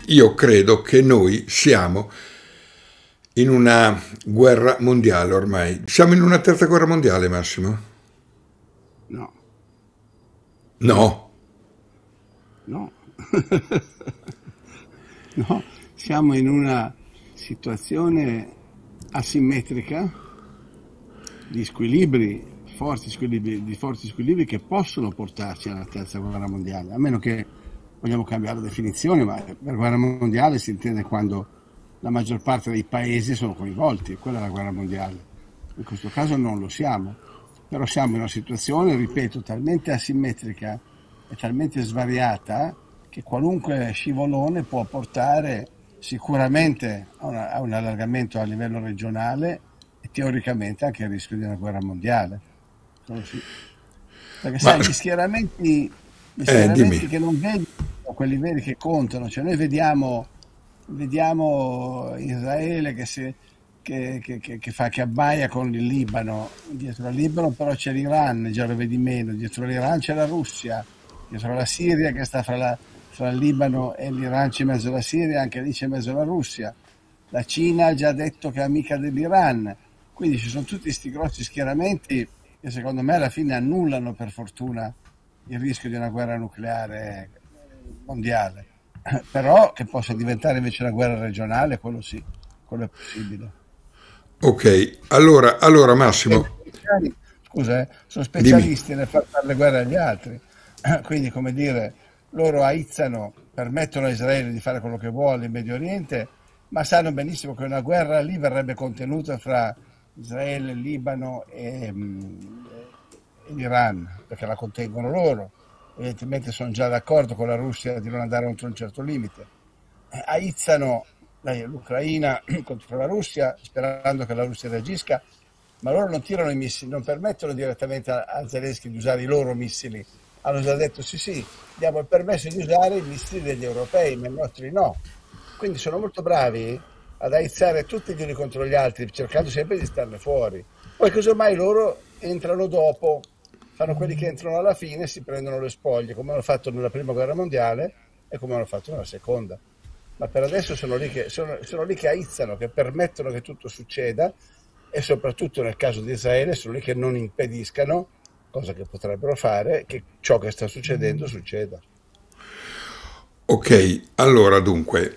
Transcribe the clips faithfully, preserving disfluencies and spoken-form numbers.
io credo che noi siamo in una guerra mondiale ormai. Siamo in una terza guerra mondiale, Massimo? No, No. no, no, siamo in una situazione asimmetrica di squilibri, forti squilibri, di forti squilibri che possono portarci alla terza guerra mondiale, a meno che vogliamo cambiare la definizione, ma per guerra mondiale si intende quando la maggior parte dei paesi sono coinvolti, quella è la guerra mondiale. In questo caso non lo siamo, però siamo in una situazione, ripeto, talmente asimmetrica e talmente svariata che qualunque scivolone può portare sicuramente a, una- a un allargamento a livello regionale e teoricamente anche al rischio di una guerra mondiale. Quello sì. Perché Ma sai, gli schieramenti, gli eh, dimmi. schieramenti che non vedi sono quelli veri che contano, cioè noi vediamo, vediamo Israele che, si, che, che, che, che fa, che abbaia con il Libano, dietro al Libano però c'è l'Iran, già lo vedi meno, dietro l'Iran c'è la Russia, dietro la Siria che sta fra, la, fra il Libano e l'Iran c'è in mezzo alla Siria, anche lì c'è in mezzo la Russia. La Cina ha già detto che è amica dell'Iran, quindi ci sono tutti questi grossi schieramenti che secondo me alla fine annullano per fortuna il rischio di una guerra nucleare mondiale, però che possa diventare invece una guerra regionale, quello sì, quello è possibile. Ok, allora, allora E Massimo, gli americani, scusa, eh, sono dimmi. specialisti nel far fare le guerre agli altri, quindi come dire, loro aizzano, permettono a Israele di fare quello che vuole in Medio Oriente, ma sanno benissimo che una guerra lì verrebbe contenuta fra Israele, Libano e, mm, e l'Iran, perché la contengono loro. Evidentemente sono già d'accordo con la Russia di non andare oltre un certo limite. Eh, aizzano la- l'Ucraina contro la Russia, sperando che la Russia reagisca, ma loro non tirano i missili, non permettono direttamente a, a Zelensky di usare i loro missili. Hanno già detto sì, sì, diamo il permesso di usare i missili degli europei, ma i nostri no. Quindi sono molto bravi ad aizzare tutti gli uni contro gli altri, cercando sempre di starne fuori. Poi casomai loro entrano dopo, fanno quelli che entrano alla fine e si prendono le spoglie, come hanno fatto nella prima guerra mondiale e come hanno fatto nella seconda. Ma per adesso sono lì che, sono, sono lì che aizzano, che permettono che tutto succeda e soprattutto nel caso di Israele sono lì che non impediscano, cosa che potrebbero fare, che ciò che sta succedendo succeda. Ok, allora dunque,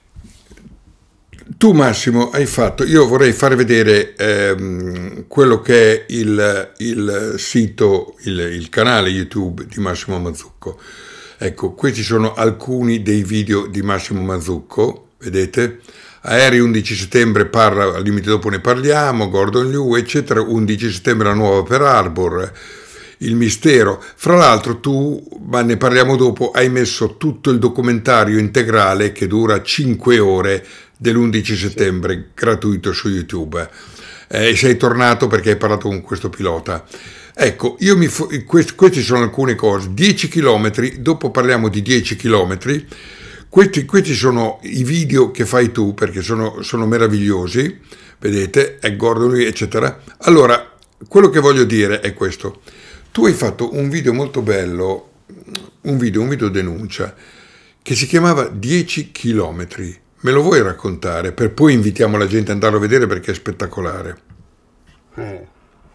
tu Massimo hai fatto, io vorrei fare vedere ehm, quello che è il, il sito, il, il canale YouTube di Massimo Mazzucco. Ecco, questi sono alcuni dei video di Massimo Mazzucco, vedete? Aerei undici settembre parla, al limite dopo ne parliamo, Gordon Liu, eccetera, undici settembre la nuova Pearl Harbor, il mistero. Fra l'altro tu, ma ne parliamo dopo, hai messo tutto il documentario integrale che dura cinque ore dell'undici Sì. settembre, gratuito su YouTube. Eh, e sei tornato perché hai parlato con questo pilota. Ecco, io mi fo- quest- queste sono alcune cose. dieci chilometri, dopo parliamo di dieci chilometri. Questi, questi sono i video che fai tu perché sono, sono meravigliosi, vedete, è Gordon, eccetera. Allora, quello che voglio dire è questo. Tu hai fatto un video molto bello, un video, un video denuncia, che si chiamava dieci chilometri. Me lo vuoi raccontare? Per poi invitiamo la gente ad andarlo a vedere perché è spettacolare. Eh.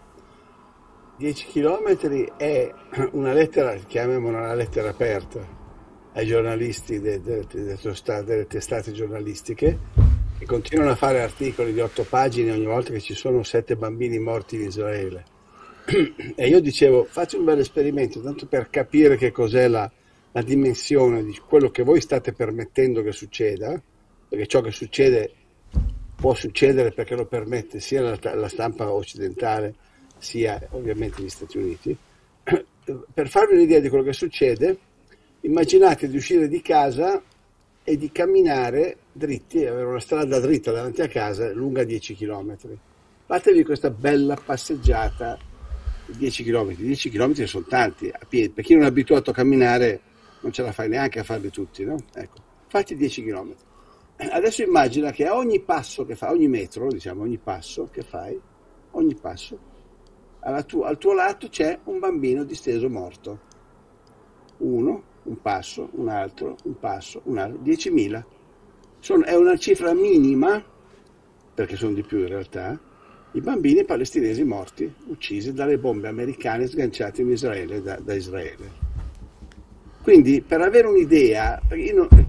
dieci chilometri è una lettera, chiamiamola una lettera aperta ai giornalisti de- de- de- de- delle testate giornalistiche che continuano a fare articoli di otto pagine ogni volta che ci sono sette bambini morti in Israele. E io dicevo, faccio un bel esperimento, tanto per capire che cos'è la, la dimensione di quello che voi state permettendo che succeda, perché ciò che succede può succedere perché lo permette sia la, la stampa occidentale sia ovviamente gli Stati Uniti. Per farvi un'idea di quello che succede, immaginate di uscire di casa e di camminare dritti, avere una strada dritta davanti a casa lunga dieci chilometri. Fatevi questa bella passeggiata di dieci chilometri. dieci chilometri sono tanti a piedi, per chi non è abituato a camminare non ce la fai neanche a farli tutti, no? Ecco, fatti dieci chilometri. Adesso immagina che a ogni passo che fai, ogni metro, diciamo, ogni passo che fai, ogni passo, alla tu- al tuo lato c'è un bambino disteso morto. Uno, un passo, un altro, un passo, un altro, diecimila. sono, è una cifra minima, perché sono di più in realtà, i bambini palestinesi morti, uccisi dalle bombe americane sganciate in Israele da, da Israele. Quindi per avere un'idea, io non,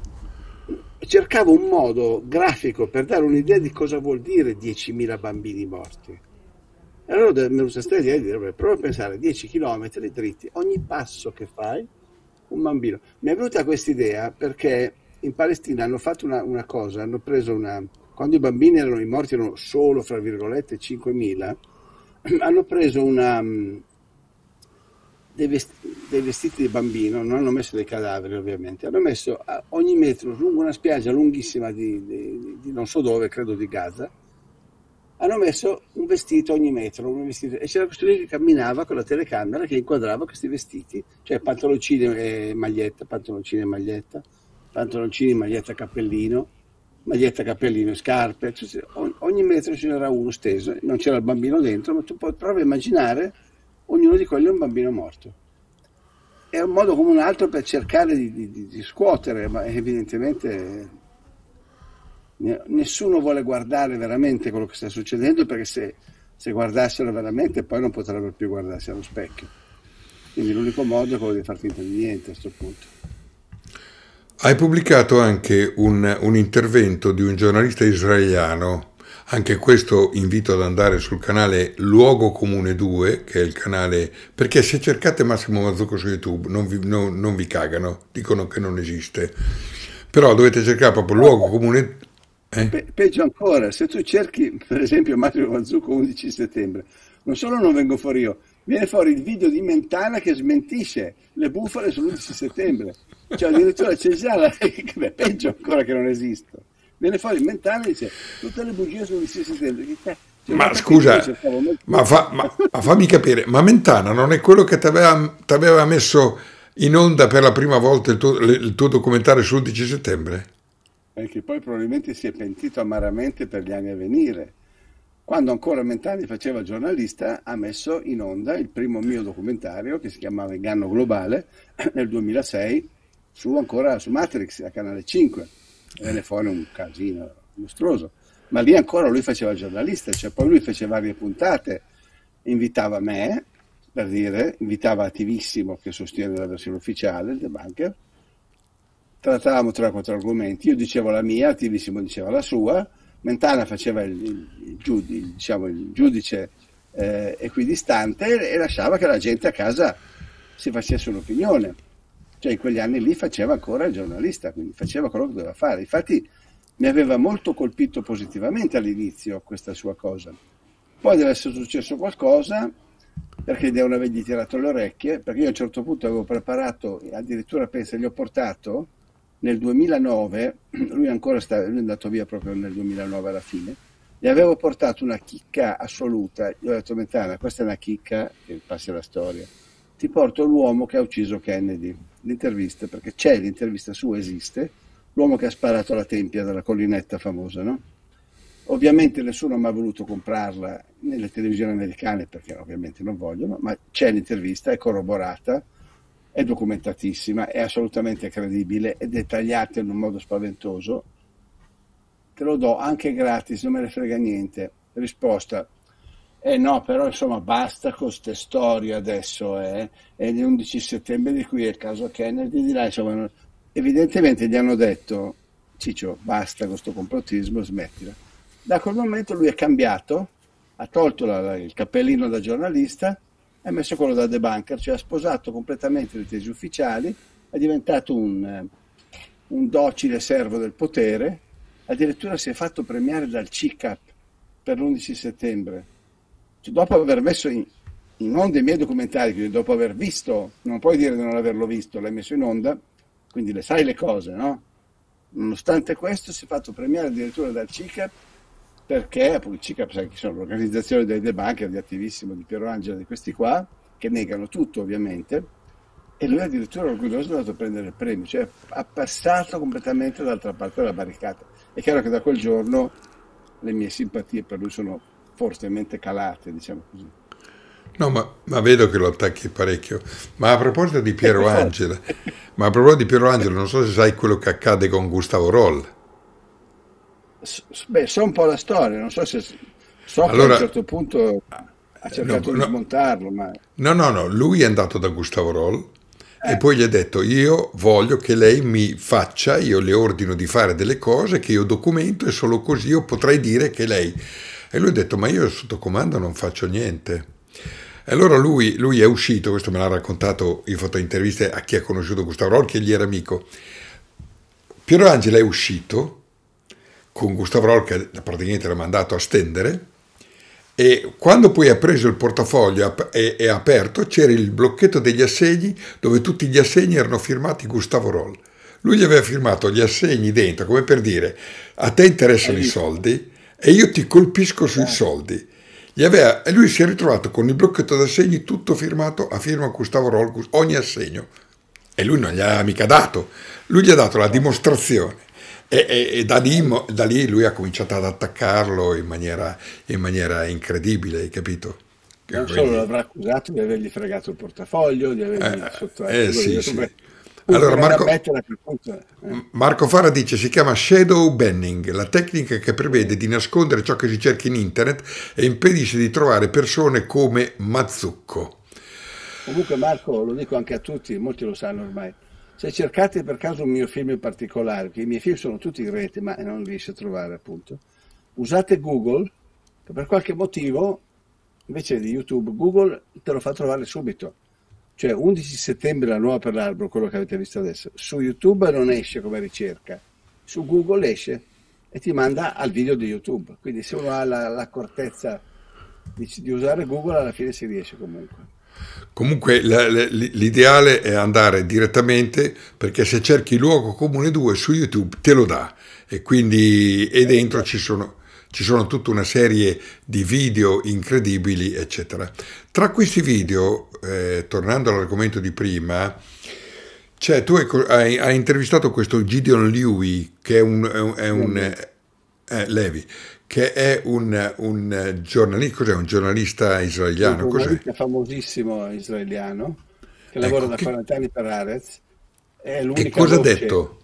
cercavo un modo grafico per dare un'idea di cosa vuol dire diecimila bambini morti. E allora mi è venuta questa idea di dire, prova a pensare, dieci chilometri dritti, ogni passo che fai, un bambino. Mi è venuta questa idea perché in Palestina hanno fatto una, una cosa, hanno preso una... Quando i bambini erano, i morti erano solo, fra virgolette, cinquemila, hanno preso una... Dei vestiti, dei vestiti di bambino, non hanno messo dei cadaveri ovviamente, hanno messo a ogni metro lungo una spiaggia lunghissima di, di, di non so dove, credo di Gaza, hanno messo un vestito ogni metro, un vestito, e c'era questo lì che camminava con la telecamera che inquadrava questi vestiti, cioè pantaloncini e maglietta, pantaloncini e maglietta, pantaloncini, maglietta, cappellino, maglietta, cappellino, scarpe, cioè, ogni metro ce n'era uno steso, non c'era il bambino dentro, ma tu puoi prova a immaginare ognuno di quelli è un bambino morto. È un modo come un altro per cercare di, di, di scuotere, ma evidentemente nessuno vuole guardare veramente quello che sta succedendo, perché se, se guardassero veramente poi non potrebbero più guardarsi allo specchio. Quindi l'unico modo è quello di far finta di niente a questo punto. Hai pubblicato anche un, un intervento di un giornalista israeliano. Anche questo invito ad andare sul canale Luogo Comune due, che è il canale, perché se cercate Massimo Mazzucco su YouTube non vi, no, non vi cagano, dicono che non esiste, però dovete cercare proprio Luogo Comune. Eh? Pe- peggio ancora, se tu cerchi per esempio Massimo Mazzucco undici settembre, non solo non vengo fuori io, viene fuori il video di Mentana che smentisce le bufale sull'undici settembre, cioè addirittura c'è già la... peggio ancora che non esisto. Viene fuori Mentana e dice tutte le bugie sull'undici settembre. Cioè, ma scusa, ma, fa, ma, ma fammi capire, ma Mentana non è quello che ti aveva messo in onda per la prima volta il tuo, il tuo documentario sull'undici settembre? E che poi probabilmente si è pentito amaramente per gli anni a venire. Quando ancora Mentana faceva giornalista, ha messo in onda il primo mio documentario che si chiamava Inganno Globale nel duemilasei, su ancora su Matrix, a Canale cinque. Venne fuori un casino mostruoso, ma lì ancora lui faceva il giornalista, cioè poi lui fece varie puntate, invitava me, per dire, invitava Attivissimo che sostiene la versione ufficiale, il debunker, trattavamo tre o quattro argomenti, io dicevo la mia, Attivissimo diceva la sua, Mentana faceva il, il, il, giudice, diciamo, il giudice eh, equidistante e lasciava che la gente a casa si facesse un'opinione. Cioè in quegli anni lì faceva ancora il giornalista, quindi faceva quello che doveva fare. Infatti mi aveva molto colpito positivamente all'inizio questa sua cosa. Poi deve essere successo qualcosa, perché devono avergli tirato le orecchie, perché io a un certo punto avevo preparato, addirittura pensa, gli ho portato nel duemilanove, lui ancora sta, lui è andato via proprio nel duemilanove alla fine, gli avevo portato una chicca assoluta, gli ho detto Mentana, questa è una chicca che passi alla storia, ti porto l'uomo che ha ucciso Kennedy, l'intervista, perché c'è l'intervista sua, esiste, l'uomo che ha sparato alla tempia della collinetta famosa, no? Ovviamente nessuno ha mai voluto comprarla nelle televisioni americane perché ovviamente non vogliono, ma c'è l'intervista, è corroborata, è documentatissima, è assolutamente credibile, è dettagliata in un modo spaventoso. Te lo do anche gratis, non me ne frega niente. Risposta: eh no, però insomma basta con queste storie adesso, eh. È l'undici settembre di cui è il caso Kennedy, di là, insomma, evidentemente gli hanno detto Ciccio, basta con questo complottismo, smettila. Da quel momento lui è cambiato, ha tolto la, la, il cappellino da giornalista e ha messo quello da debunker, cioè ha sposato completamente le tesi ufficiali, è diventato un, un docile servo del potere, addirittura si è fatto premiare dal C I C A P per l'undici settembre. Cioè, dopo aver messo in, in onda i miei documentari, quindi dopo aver visto, non puoi dire di non averlo visto, l'hai messo in onda, quindi le sai le cose, no? Nonostante questo si è fatto premiare addirittura dal C I C A P, perché appunto il C I C A P, sai che sono l'organizzazione dei debunker, di Attivissimo, di Piero Angela, di questi qua, che negano tutto ovviamente, e lui addirittura orgoglioso è andato a prendere il premio, cioè ha passato completamente dall'altra parte della barricata. È chiaro che da quel giorno le mie simpatie per lui sono fortemente calate, diciamo così. No, ma, ma vedo che lo attacchi parecchio. Ma a proposito di Piero Angela, ma a proposito di Piero Angela, non so se sai quello che accade con Gustavo Roll. S- Beh, so un po' la storia, non so se so che a un Allora, certo punto ha no, cercato di no, smontarlo, ma no, no, no, lui è andato da Gustavo Roll e eh, poi gli ha detto io voglio che lei mi faccia, io le ordino di fare delle cose che io documento e solo così io potrei dire che lei... E lui ha detto ma io sotto comando non faccio niente. E allora lui, lui è uscito, questo me l'ha raccontato, io ho fatto interviste a chi ha conosciuto Gustavo Roll, che gli era amico. Piero Angela è uscito con Gustavo Roll che praticamente l'ha mandato a stendere e quando poi ha preso il portafoglio e è aperto c'era il blocchetto degli assegni dove tutti gli assegni erano firmati Gustavo Roll. Lui gli aveva firmato gli assegni dentro come per dire a te hai interessano i visto? soldi e io ti colpisco sui Eh, soldi. Gli aveva- e lui si è ritrovato con il blocchetto d'assegni tutto firmato a firma Gustavo Roll, ogni assegno. E lui non gli ha mica dato, lui gli ha dato la certo. dimostrazione. E, e- e da lì, Eh, mo- da lì lui ha cominciato ad attaccarlo in maniera, in maniera incredibile, hai capito? Non solo Quindi, l'avrà accusato di avergli fregato il portafoglio, di avergli eh, sottratto, eh, quello che sì, ho detto, sì. beh, comunque Allora, era da Marco, mettere a quel punto. eh. Marco Fara dice si chiama shadow banning, la tecnica che prevede di nascondere ciò che si cerca in internet e impedisce di trovare persone come Mazzucco. Comunque Marco, lo dico anche a tutti, molti lo sanno ormai, se cercate per caso un mio film in particolare, perché i miei film sono tutti in rete, ma non riesci a trovare appunto, usate Google, che per qualche motivo, invece di YouTube, Google te lo fa trovare subito. Cioè undici settembre la nuova per l'albero, quello che avete visto adesso, su YouTube non esce come ricerca, su Google esce e ti manda al video di YouTube. Quindi se uno ha la- l'accortezza di, di usare Google, alla fine si riesce comunque. Comunque la- la- l'ideale è andare direttamente perché se cerchi luogo comune due su YouTube te lo dà e quindi e Eh, dentro ci sono, ci sono tutta una serie di video incredibili, eccetera. Tra questi video, eh, tornando all'argomento di prima, cioè, tu hai, co- hai- hai intervistato questo Gideon Lewy, che è un, è un, è non un, le- eh, Levi, che è un, un giornalista, cos'è? Un giornalista un israeliano, cos'è? giornalista famosissimo israeliano che lavora Ecco, da che, quaranta anni per Haaretz, è e l'unica cosa ha voce, detto?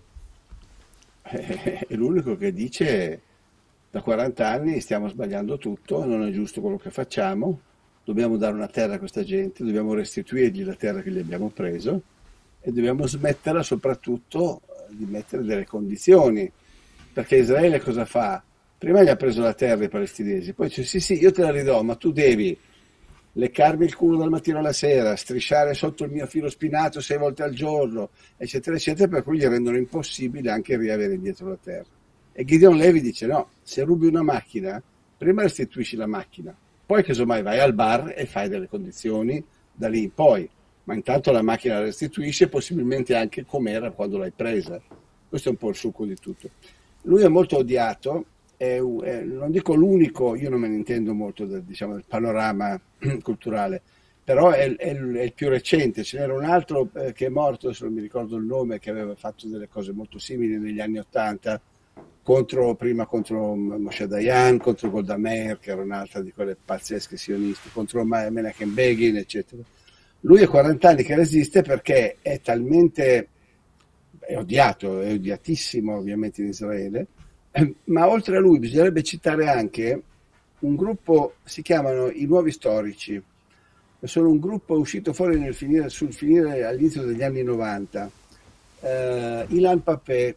è l'unico che dice da quaranta anni stiamo sbagliando tutto, non è giusto quello che facciamo, dobbiamo dare una terra a questa gente, dobbiamo restituirgli la terra che gli abbiamo preso e dobbiamo smetterla soprattutto eh, di mettere delle condizioni, perché Israele cosa fa? Prima gli ha preso la terra ai palestinesi, poi dice sì sì io te la ridò, ma tu devi leccarmi il culo dal mattino alla sera, strisciare sotto il mio filo spinato sei volte al giorno, eccetera, eccetera, per cui gli rendono impossibile anche riavere indietro la terra. E Gideon Levi dice no, se rubi una macchina, prima restituisci la macchina, poi casomai vai al bar e fai delle condizioni da lì in poi, ma intanto la macchina la restituisce possibilmente anche com'era quando l'hai presa. Questo è un po' il succo di tutto. Lui è molto odiato, è, è, non dico l'unico, io non me ne intendo molto del, diciamo, del panorama culturale, però è, è, è il più recente. Ce n'era un altro eh, che è morto, adesso non mi ricordo il nome, che aveva fatto delle cose molto simili negli anni Ottanta, contro, prima contro Moshe Dayan, contro Golda Meir, che era un'altra di quelle pazzesche sioniste, contro Menachem Begin, eccetera. Lui è quaranta anni che resiste perché è talmente, è odiato, è odiatissimo ovviamente in Israele, eh, ma oltre a lui bisognerebbe citare anche un gruppo, si chiamano i Nuovi Storici, sono un gruppo uscito fuori nel finire, sul finire all'inizio degli anni novanta, eh, Ilan Papé,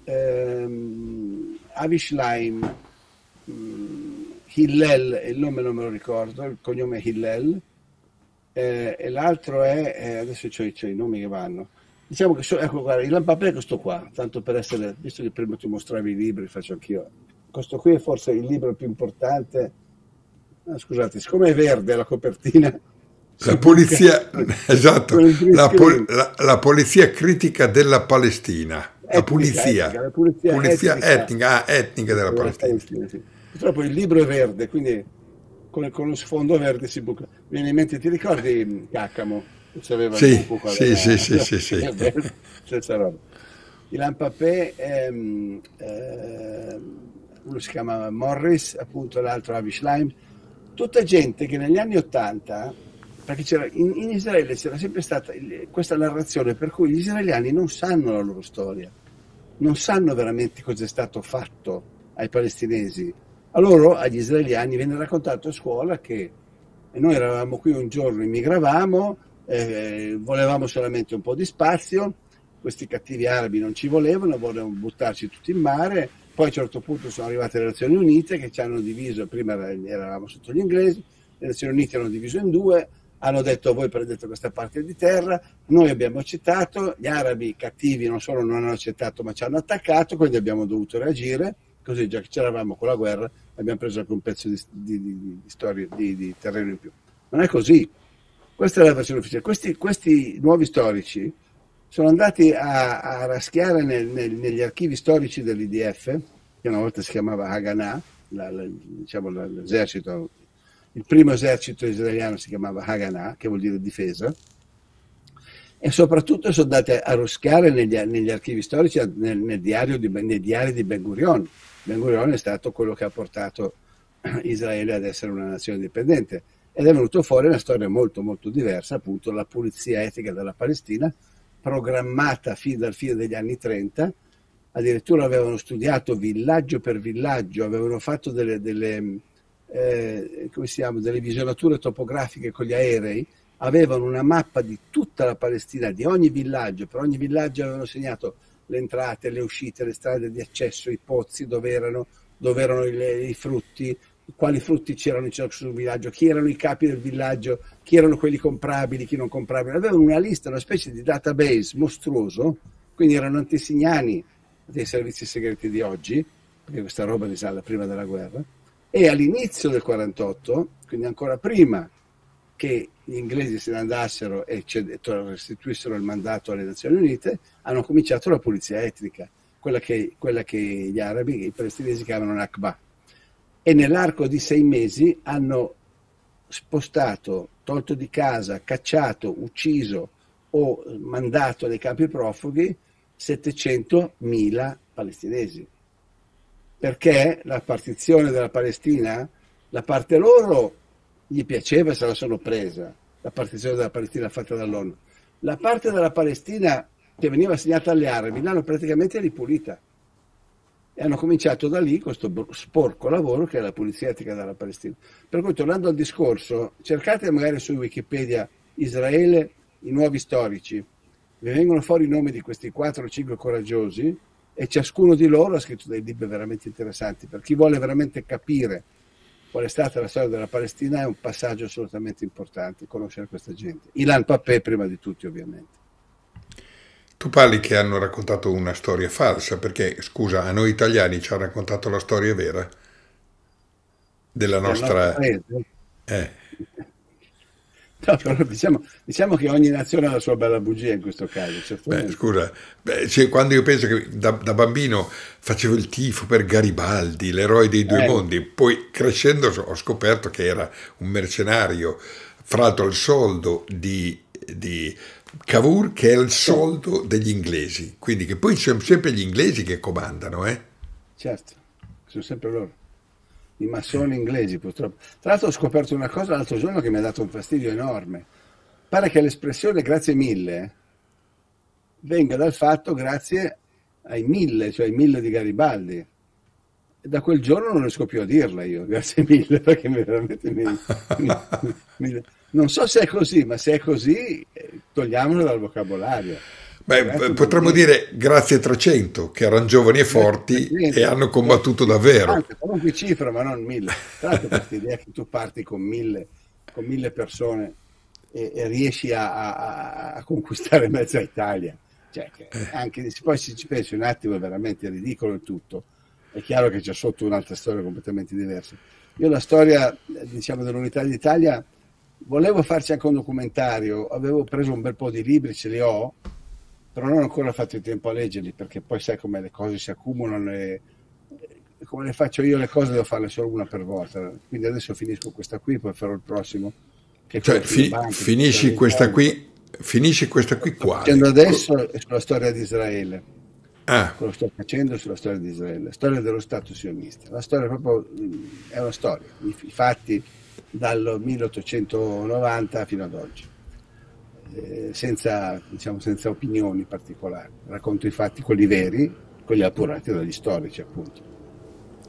ehm, Avi Schleim, mh, Hillel, il nome non me lo ricordo, il cognome è Hillel, eh, e l'altro è, eh, adesso c'ho, c'ho i nomi che vanno, diciamo che so, ecco guarda, Ilan Papé è questo qua, tanto per essere, visto che prima tu mostravi i libri, faccio anch'io, questo qui è forse il libro più importante, ah, scusate, siccome è verde la copertina, La si buca polizia, esatto, con il green la, pol- screen. la- la polizia critica della Palestina, la Etnica, pulizia, etnica, la pulizia pulizia etnica etnica, ah, etnica della della Palestina. Palestina, sì. Purtroppo il libro è verde, quindi con, con lo sfondo verde si buca. Viene in mente, ti ricordi mm, Caccamo? Che c'aveva il Sì, buco con sì, sì, sì, la... sì, sì. stessa roba. Ilan Papé, ehm, ehm, uno si chiama Morris, appunto l'altro Avi Schleim, tutta gente che negli anni Ottanta, perché c'era, in, in Israele c'era sempre stata il- questa narrazione per cui gli israeliani non sanno la loro storia, non sanno veramente cosa è stato fatto ai palestinesi, a loro, agli israeliani, viene raccontato a scuola che noi eravamo qui un giorno, immigravamo, eh, volevamo solamente un po' di spazio, questi cattivi arabi non ci volevano, volevano buttarci tutti in mare, poi a un certo punto sono arrivate le Nazioni Unite che ci hanno diviso, prima eravamo sotto gli inglesi, le Nazioni Unite hanno diviso in due, hanno detto voi prendete questa parte di terra, noi abbiamo accettato, gli arabi cattivi non solo non hanno accettato ma ci hanno attaccato, quindi abbiamo dovuto reagire, così già che c'eravamo con la guerra abbiamo preso anche un pezzo di, di, di, di, storia, di, di terreno in più. Non è così, questa è la versione ufficiale. Questi, questi nuovi storici sono andati a, a raschiare nel, nel, negli archivi storici dell'I D F, che una volta si chiamava Haganah, la, la, diciamo l'esercito, il primo esercito israeliano si chiamava Haganah, che vuol dire difesa, e soprattutto sono andati a raschiare negli, negli archivi storici, nel, nel diario di, nei diari di Ben Gurion. Ben Gurion è stato quello che ha portato Israele ad essere una nazione indipendente ed è venuto fuori una storia molto molto diversa, appunto la pulizia etnica della Palestina, programmata fin dal fine degli anni trenta, addirittura avevano studiato villaggio per villaggio, avevano fatto delle, delle, eh, come si chiama, delle visionature topografiche con gli aerei, avevano una mappa di tutta la Palestina, di ogni villaggio, per ogni villaggio avevano segnato le entrate, le uscite, le strade di accesso, i pozzi, dove erano, dove erano i, i frutti, quali frutti c'erano in ciascun sul villaggio, chi erano i capi del villaggio, chi erano quelli comprabili, chi non comprabili. Avevano una lista, una specie di database mostruoso, quindi erano antesignani dei servizi segreti di oggi, perché questa roba risale prima della guerra, e all'inizio del quarantotto, quindi ancora prima che gli inglesi se ne andassero e restituissero il mandato alle Nazioni Unite, hanno cominciato la pulizia etnica, quella che, quella che gli arabi, i palestinesi chiamano Nakba. E nell'arco di sei mesi hanno spostato, tolto di casa, cacciato, ucciso o mandato nei campi profughi settecentomila palestinesi. Perché la partizione della Palestina, la parte loro gli piaceva, se la sono presa, la partizione della Palestina fatta dall'ONU. La parte della Palestina che veniva assegnata agli arabi l'hanno praticamente ripulita. E hanno cominciato da lì questo sporco lavoro che è la pulizia etnica della Palestina. Per cui, tornando al discorso, cercate magari su Wikipedia Israele, i nuovi storici, vi vengono fuori i nomi di questi quattro o cinque coraggiosi e ciascuno di loro ha scritto dei libri veramente interessanti. Per chi vuole veramente capire qual è stata la storia della Palestina è un passaggio assolutamente importante, conoscere questa gente. Ilan Pappé prima di tutti, ovviamente. Tu parli che hanno raccontato una storia falsa, perché, scusa, a noi italiani ci ha raccontato la storia vera della nostra... Eh. No, però diciamo, diciamo che ogni nazione ha la sua bella bugia in questo caso. Beh, scusa, beh, cioè, quando io penso che da, da bambino facevo il tifo per Garibaldi, l'eroe dei due eh. mondi, poi crescendo ho scoperto che era un mercenario, fra l'altro il soldo di... di Cavour, che è il soldo degli inglesi, quindi che poi sono sempre gli inglesi che comandano, eh? Certo, sono sempre loro, i massoni inglesi purtroppo. Tra l'altro ho scoperto una cosa l'altro giorno che mi ha dato un fastidio enorme. Pare che l'espressione grazie mille venga dal fatto grazie ai mille, cioè ai mille di Garibaldi. E da quel giorno non riesco più a dirla io, grazie mille, perché veramente mi, mi, mi, non so se è così, ma se è così togliamolo dal vocabolario. Beh, grazie potremmo dire grazie trecento, che erano giovani e forti trecento, e hanno combattuto davvero. Anche, qualunque cifra, ma non mille. Tra l'altro questa idea che tu parti con mille, con mille persone e, e riesci a, a, a conquistare mezza Italia, cioè, che anche poi se ci pensi un attimo è veramente ridicolo il tutto. È chiaro che c'è sotto un'altra storia completamente diversa. Io la storia, diciamo, dell'Unità d'Italia volevo farci anche un documentario, avevo preso un bel po' di libri, ce li ho, però non ho ancora fatto il tempo a leggerli, perché poi sai come le cose si accumulano e come le faccio io le cose devo farle solo una per volta. Quindi adesso finisco questa qui, poi farò il prossimo. Che cioè fi- banche, finisci questa qui, finisci questa qui qua. Facendo adesso è sulla storia di Israele. Ah. Quello che sto facendo sulla storia di Israele, la storia dello Stato sionista. La storia proprio è una storia, i, i fatti dal milleottocentonovanta fino ad oggi, eh, senza, diciamo, senza opinioni particolari. Racconto i fatti, quelli veri, quelli appurati dagli storici, appunto.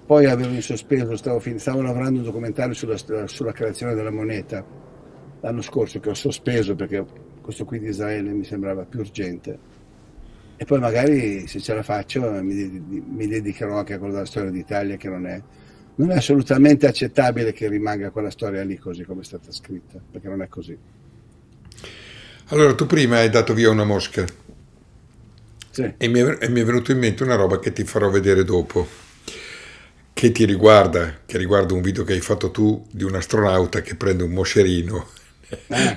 poi avevo in sospeso, stavo, stavo lavorando un documentario sulla, sulla creazione della moneta l'anno scorso, che ho sospeso perché questo qui di Israele mi sembrava più urgente, e poi magari se ce la faccio mi, mi dedicherò anche a quello della storia d'Italia, che non è, non è assolutamente accettabile che rimanga quella storia lì così come è stata scritta, perché non è così. Allora, tu prima hai dato via una mosca, sì. e, mi è, e mi è venuto in mente una roba che ti farò vedere dopo, che ti riguarda, che riguarda un video che hai fatto tu di un astronauta che prende un moscerino. Ah.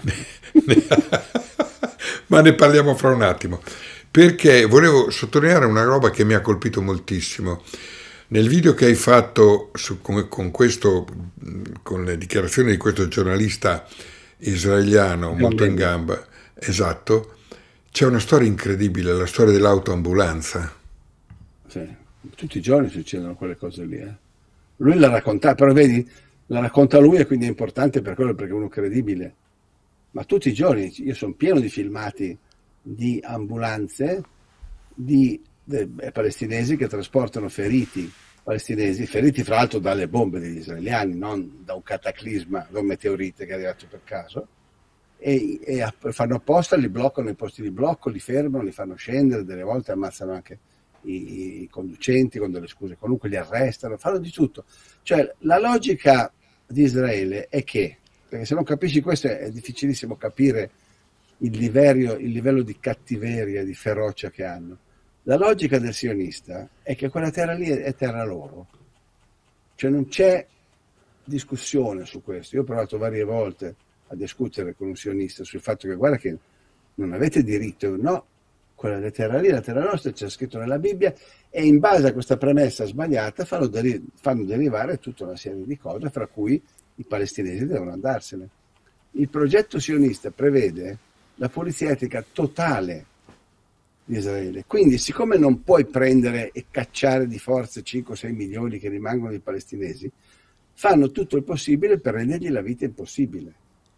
Ma ne parliamo fra un attimo, perché volevo sottolineare una roba che mi ha colpito moltissimo. Nel video che hai fatto su, con, con, questo, con le dichiarazioni di questo giornalista israeliano molto in gamba, esatto, c'è una storia incredibile, la storia dell'autoambulanza. Sì. Tutti i giorni succedono quelle cose lì. Eh. Lui la racconta, però vedi, la racconta lui e quindi è importante per quello, perché è uno credibile. Ma tutti i giorni, io sono pieno di filmati di ambulanze di, de, de, palestinesi che trasportano feriti palestinesi, feriti fra l'altro dalle bombe degli israeliani, non da un cataclisma, da un meteorite che è arrivato per caso, e, e fanno apposta, li bloccano nei posti di blocco, li fermano, li fanno scendere, delle volte ammazzano anche i, i conducenti con delle scuse, comunque li arrestano, fanno di tutto. Cioè la logica di Israele è che, perché se non capisci questo è, è difficilissimo capire il livello, il livello di cattiveria, di ferocia che hanno. La logica del sionista è che quella terra lì è terra loro, cioè non c'è discussione su questo. Io ho provato varie volte a discutere con un sionista sul fatto che guarda che non avete diritto, no, quella è terra lì, la terra nostra, c'è scritto nella Bibbia, e in base a questa premessa sbagliata fanno, deri- fanno derivare tutta una serie di cose, fra cui i palestinesi devono andarsene. Il progetto sionista prevede la pulizia etnica totale di Israele, quindi siccome non puoi prendere e cacciare di forza cinque o sei milioni che rimangono di palestinesi, fanno tutto il possibile per rendergli la vita impossibile.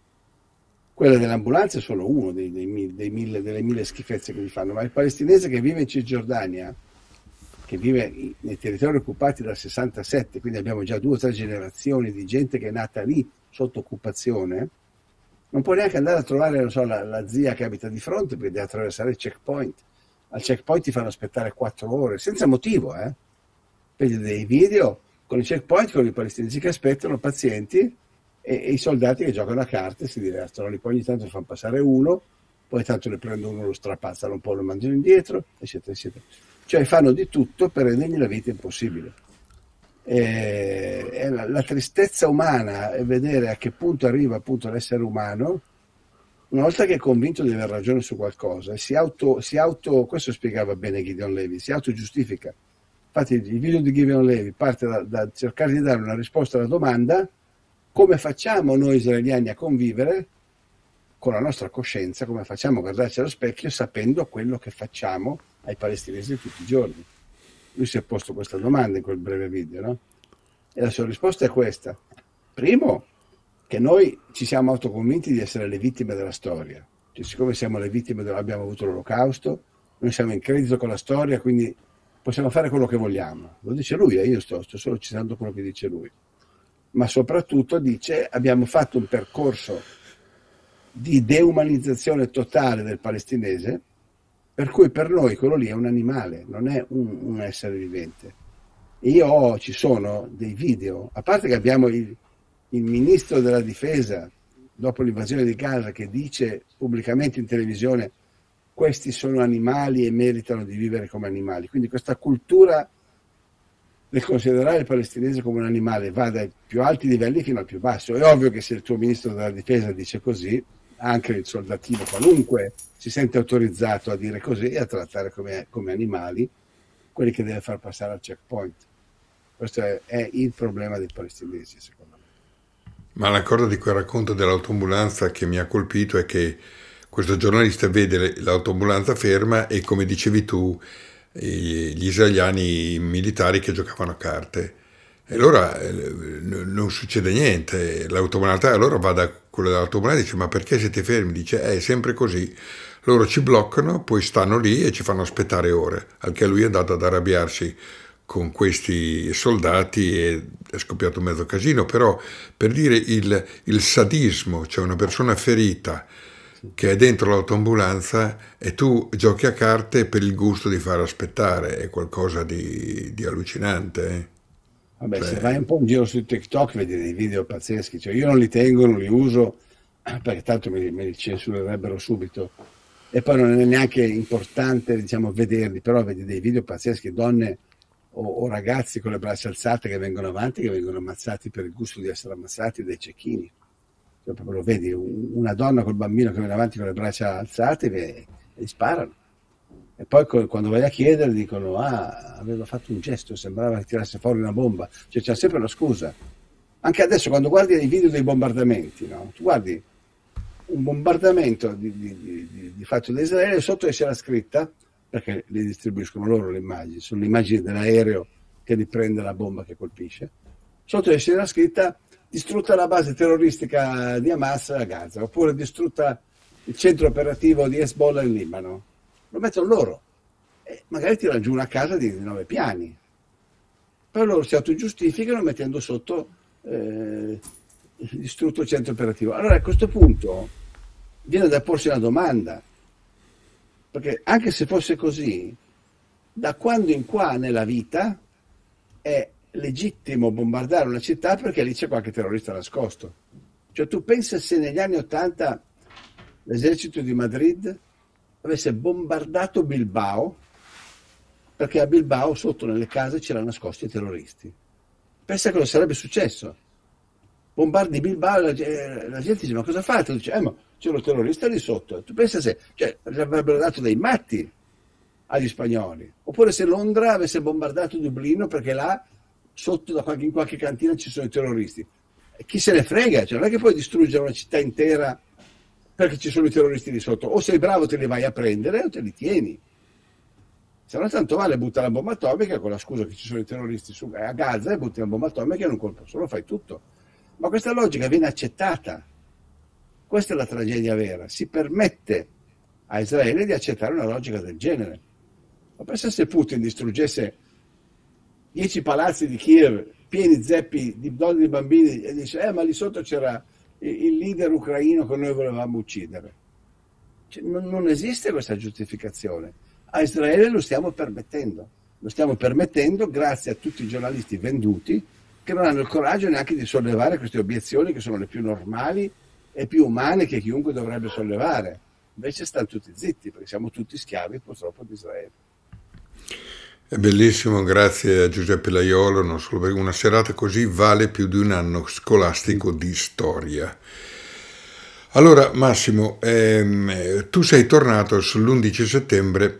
Quella dell'ambulanza è solo uno dei, dei, dei mille, delle mille schifezze che gli fanno, ma il palestinese che vive in Cisgiordania, che vive nei territori occupati dal sessantasette, quindi abbiamo già due o tre generazioni di gente che è nata lì sotto occupazione, non può neanche andare a trovare, non so, la, la zia che abita di fronte, perché deve attraversare il checkpoint. Al checkpoint ti fanno aspettare quattro ore, senza motivo, eh? Vedi dei video con i checkpoint, con i palestinesi che aspettano, pazienti, e, e i soldati che giocano a carte, si divertono, li poi ogni tanto fanno passare uno, poi tanto ne prendono uno, lo strapazzano un po', lo mandano indietro, eccetera, eccetera. Cioè fanno di tutto per rendergli la vita impossibile. E, e la, la tristezza umana è vedere a che punto arriva appunto l'essere umano una volta che è convinto di aver ragione su qualcosa, si auto, si auto questo spiegava bene Gideon Levy, si autogiustifica. Infatti il video di Gideon Levy parte da, da cercare di dare una risposta alla domanda: come facciamo noi israeliani a convivere con la nostra coscienza, come facciamo a guardarci allo specchio sapendo quello che facciamo ai palestinesi tutti i giorni? Lui si è posto questa domanda in quel breve video, no? E la sua risposta è questa: primo, che noi ci siamo autoconvinti di essere le vittime della storia, cioè siccome siamo le vittime, del, abbiamo avuto l'olocausto, noi siamo in credito con la storia, quindi possiamo fare quello che vogliamo. Lo dice lui, e io sto, sto solo citando quello che dice lui. Ma soprattutto dice: abbiamo fatto un percorso di deumanizzazione totale del palestinese, per cui per noi quello lì è un animale, non è un, un essere vivente. E io ho, ci sono dei video, a parte che abbiamo il, il ministro della difesa, dopo l'invasione di Gaza, che dice pubblicamente in televisione: questi sono animali e meritano di vivere come animali. Quindi questa cultura del considerare il palestinese come un animale va dai più alti livelli fino al più basso. È ovvio che se il tuo ministro della difesa dice così, anche il soldatino qualunque si sente autorizzato a dire così e a trattare come, come animali quelli che deve far passare al checkpoint. Questo è, è il problema dei palestinesi, secondo me. Ma la cosa di quel racconto dell'autoambulanza che mi ha colpito è che questo giornalista vede l'autoambulanza ferma e, come dicevi tu, gli israeliani militari che giocavano a carte. E allora non succede niente. L'autoambulanza, allora va da quello dell'autoambulanza e dice: ma perché siete fermi? Dice: è sempre così. Loro ci bloccano, poi stanno lì e ci fanno aspettare ore. Al che lui è andato ad arrabbiarsi con questi soldati e è scoppiato un mezzo casino, però per dire il, il sadismo, cioè una persona ferita che è dentro l'autoambulanza e tu giochi a carte per il gusto di far aspettare, è qualcosa di, di allucinante. Eh? Vabbè, Cioè, se vai un po' in giro su TikTok vedi dei video pazzeschi, cioè io non li tengo, non li uso, perché tanto me li, me li censurerebbero subito, e poi non è neanche importante, diciamo, vederli, però vedi dei video pazzeschi, donne o, o ragazzi con le braccia alzate che vengono avanti, che vengono ammazzati per il gusto di essere ammazzati dai cecchini. Cioè, proprio lo vedi, una donna col bambino che viene avanti con le braccia alzate e gli sparano. E poi quando vai a chiedere dicono ah, aveva fatto un gesto, sembrava che tirasse fuori una bomba, cioè c'è sempre una scusa. Anche adesso quando guardi i video dei bombardamenti, no? Tu guardi un bombardamento di, di, di, di fatto da Israele, sotto c'era scritta, perché le distribuiscono loro le immagini, sono le immagini dell'aereo che riprende la bomba che colpisce, sotto c'era scritta distrutta la base terroristica di Hamas a Gaza, oppure distrutta il centro operativo di Hezbollah in Libano. Lo mettono loro e magari tirano giù una casa di nove piani, poi loro si autogiustificano mettendo sotto eh, distrutto il centro operativo. Allora a questo punto viene da porsi una domanda, perché anche se fosse così, da quando in qua nella vita è legittimo bombardare una città perché lì c'è qualche terrorista nascosto? Cioè tu pensa se negli anni Ottanta l'esercito di Madrid avesse bombardato Bilbao perché a Bilbao sotto nelle case c'erano nascosti i terroristi. Pensa cosa sarebbe successo. Bombardi Bilbao e la, la gente dice ma cosa fate? Tu dice, eh, ma c'erano terroristi lì sotto. Tu pensa se, cioè, avrebbero dato dei matti agli spagnoli. Oppure se Londra avesse bombardato Dublino perché là sotto da qualche, in qualche cantina ci sono i terroristi. E chi se ne frega? Cioè, non è che puoi distruggere una città intera perché ci sono i terroristi lì sotto. O sei bravo te li vai a prendere o te li tieni. Se no tanto vale butta la bomba atomica con la scusa che ci sono i terroristi su, a Gaza e butti la bomba atomica e in un colpo solo fai tutto. Ma questa logica viene accettata. Questa è la tragedia vera. Si permette a Israele di accettare una logica del genere. Ma pensa se Putin distruggesse dieci palazzi di Kiev pieni zeppi di donne e bambini e dice eh ma lì sotto c'era il leader ucraino che noi volevamo uccidere. Cioè, non, non esiste questa giustificazione. A Israele lo stiamo permettendo. Lo stiamo permettendo grazie a tutti i giornalisti venduti che non hanno il coraggio neanche di sollevare queste obiezioni che sono le più normali e più umane che chiunque dovrebbe sollevare. Invece stanno tutti zitti perché siamo tutti schiavi purtroppo di Israele. È bellissimo, grazie a Giuseppe Laiolo, non solo perché una serata così vale più di un anno scolastico di storia. Allora Massimo, ehm, tu sei tornato sull'undici settembre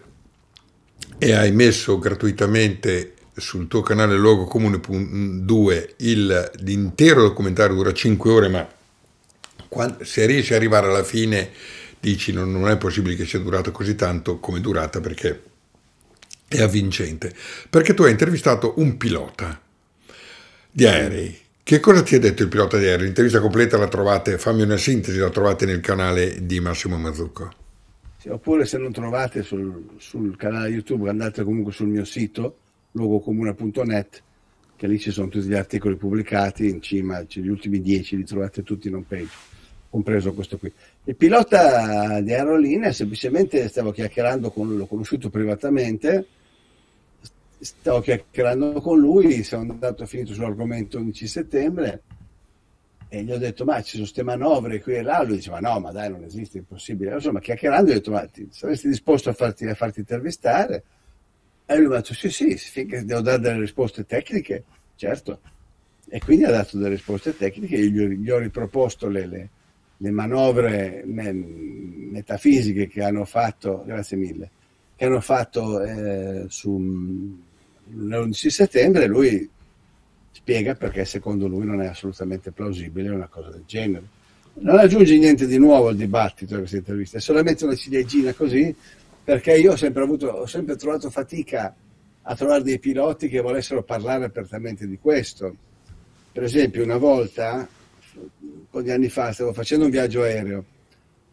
e hai messo gratuitamente sul tuo canale Luogo Comune due il, l'intero documentario, dura cinque ore, ma quando, se riesci ad arrivare alla fine dici non, non è possibile che sia durato così tanto come è durata, perché è avvincente, perché tu hai intervistato un pilota di aerei. Che cosa ti ha detto il pilota di aerei? L'intervista completa la trovate, fammi una sintesi, la trovate nel canale di Massimo Mazzucco. Sì, oppure se non trovate sul, sul canale YouTube andate comunque sul mio sito luogocomune punto net, che lì ci sono tutti gli articoli pubblicati, in cima gli ultimi dieci li trovate tutti in home page, compreso questo qui. Il pilota di aerolinea semplicemente stavo chiacchierando con lui, l'ho conosciuto privatamente, stavo chiacchierando con lui, siamo andato finito sull'argomento undici settembre e gli ho detto ma ci sono queste manovre qui e là, lui diceva no ma dai non esiste, è impossibile. Insomma chiacchierando gli ho detto ma ti, saresti disposto a farti, a farti intervistare? E lui mi ha detto sì sì, finché devo dare delle risposte tecniche, certo. E quindi ha dato delle risposte tecniche, io gli, gli ho riproposto le, le, le manovre me, metafisiche che hanno fatto, grazie mille, che hanno fatto eh, su l'undici settembre. Lui spiega perché secondo lui non è assolutamente plausibile una cosa del genere. Non aggiunge niente di nuovo al dibattito di questa intervista, è solamente una ciliegina così, perché io ho sempre avuto, ho sempre trovato fatica a trovare dei piloti che volessero parlare apertamente di questo. Per esempio una volta, un po' di anni fa, stavo facendo un viaggio aereo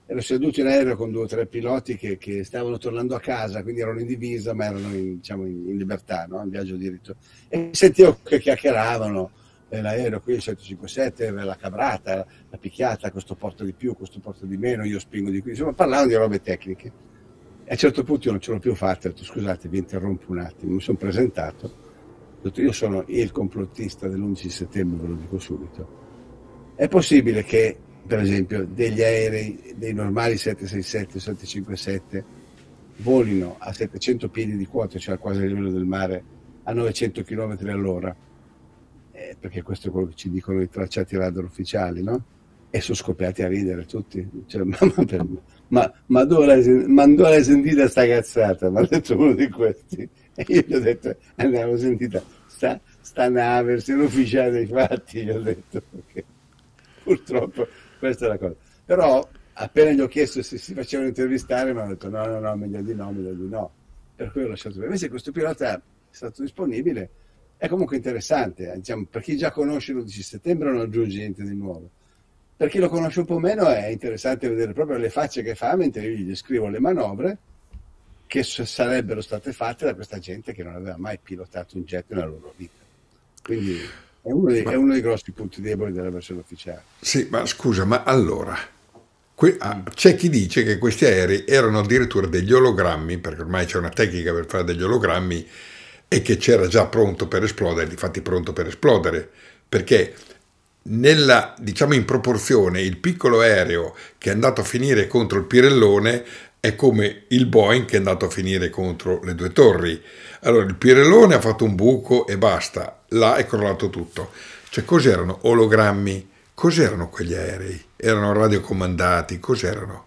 ero seduto in aereo con due o tre piloti che, che stavano tornando a casa, quindi erano in divisa, ma erano in, diciamo, in, in libertà, no? In viaggio di ritorno. E sentivo che chiacchieravano, eh, l'aereo qui, il centocinquantasette, la cabrata, la picchiata, questo porta di più, questo porta di meno, io spingo di qui, insomma parlavano di robe tecniche. E a un certo punto io non ce l'ho più fatta, ho detto scusate, vi interrompo un attimo, mi sono presentato, ho detto io sono il complottista dell'undici settembre, ve lo dico subito. È possibile che, per esempio, degli aerei, dei normali sette sei sette, sette cinque sette, volino a settecento piedi di quota, cioè quasi a livello del mare, a novecento chilometri all'ora? Eh, perché questo è quello che ci dicono i tracciati radar ufficiali, no? E sono scoppiati a ridere tutti. Cioè, ma, ma, per, ma, ma dove l'hai, ma dove l'hai sentita sta cazzata? Mi ha detto uno di questi. E io gli ho detto, abbiamo sentita sta, sta nave, versione ufficiale dei fatti, gli ho detto, perché purtroppo questa è la cosa. Però appena gli ho chiesto se si facevano intervistare mi hanno detto no, no, no, meglio di no, meglio di no. Per cui ho lasciato bene. Invece questo pilota è stato disponibile, è comunque interessante, diciamo, per chi già conosce l'undici settembre non aggiunge niente di nuovo. Per chi lo conosce un po' meno è interessante vedere proprio le facce che fa mentre io gli descrivo le manovre che sarebbero state fatte da questa gente che non aveva mai pilotato un jet nella loro vita. Quindi è uno dei, ma, è uno dei grossi punti deboli della versione ufficiale. Sì, ma scusa, ma allora que- ah, c'è chi dice che questi aerei erano addirittura degli ologrammi, perché ormai c'è una tecnica per fare degli ologrammi e che c'era già pronto per esplodere, difatti pronto per esplodere, perché nella, diciamo in proporzione, il piccolo aereo che è andato a finire contro il Pirellone è come il Boeing che è andato a finire contro le due torri. Allora il Pirellone ha fatto un buco e basta, là è crollato tutto. Cioè cos'erano? Ologrammi? Cos'erano quegli aerei? Erano radiocomandati? Cos'erano?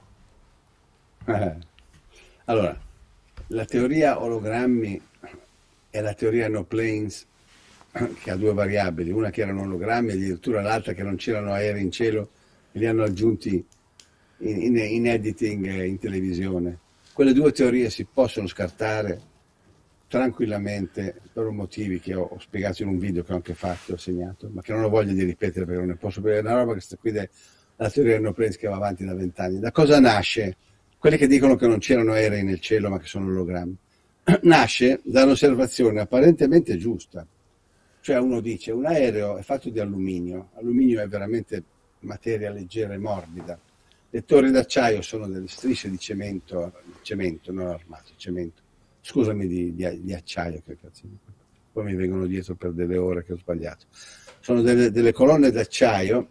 Eh. Allora, la teoria ologrammi è la teoria no planes, che ha due variabili, una che erano ologrammi e addirittura l'altra che non c'erano aerei in cielo e li hanno aggiunti in, in, in editing in televisione. Quelle due teorie si possono scartare tranquillamente per motivi che ho, ho spiegato in un video che ho anche fatto, ho segnato, ma che non ho voglia di ripetere perché non ne posso vedere. Una roba che sta qui della teoria no planes che va avanti da vent'anni. Da cosa nasce? Quelli che dicono che non c'erano aerei nel cielo ma che sono ologrammi. Nasce da un'osservazione apparentemente giusta. Cioè uno dice, un aereo è fatto di alluminio, alluminio è veramente materia leggera e morbida, le torri d'acciaio sono delle strisce di cemento, cemento, non armato, cemento, scusami di, di, di acciaio, che cazzo, poi mi vengono dietro per delle ore che ho sbagliato, sono delle, delle colonne d'acciaio,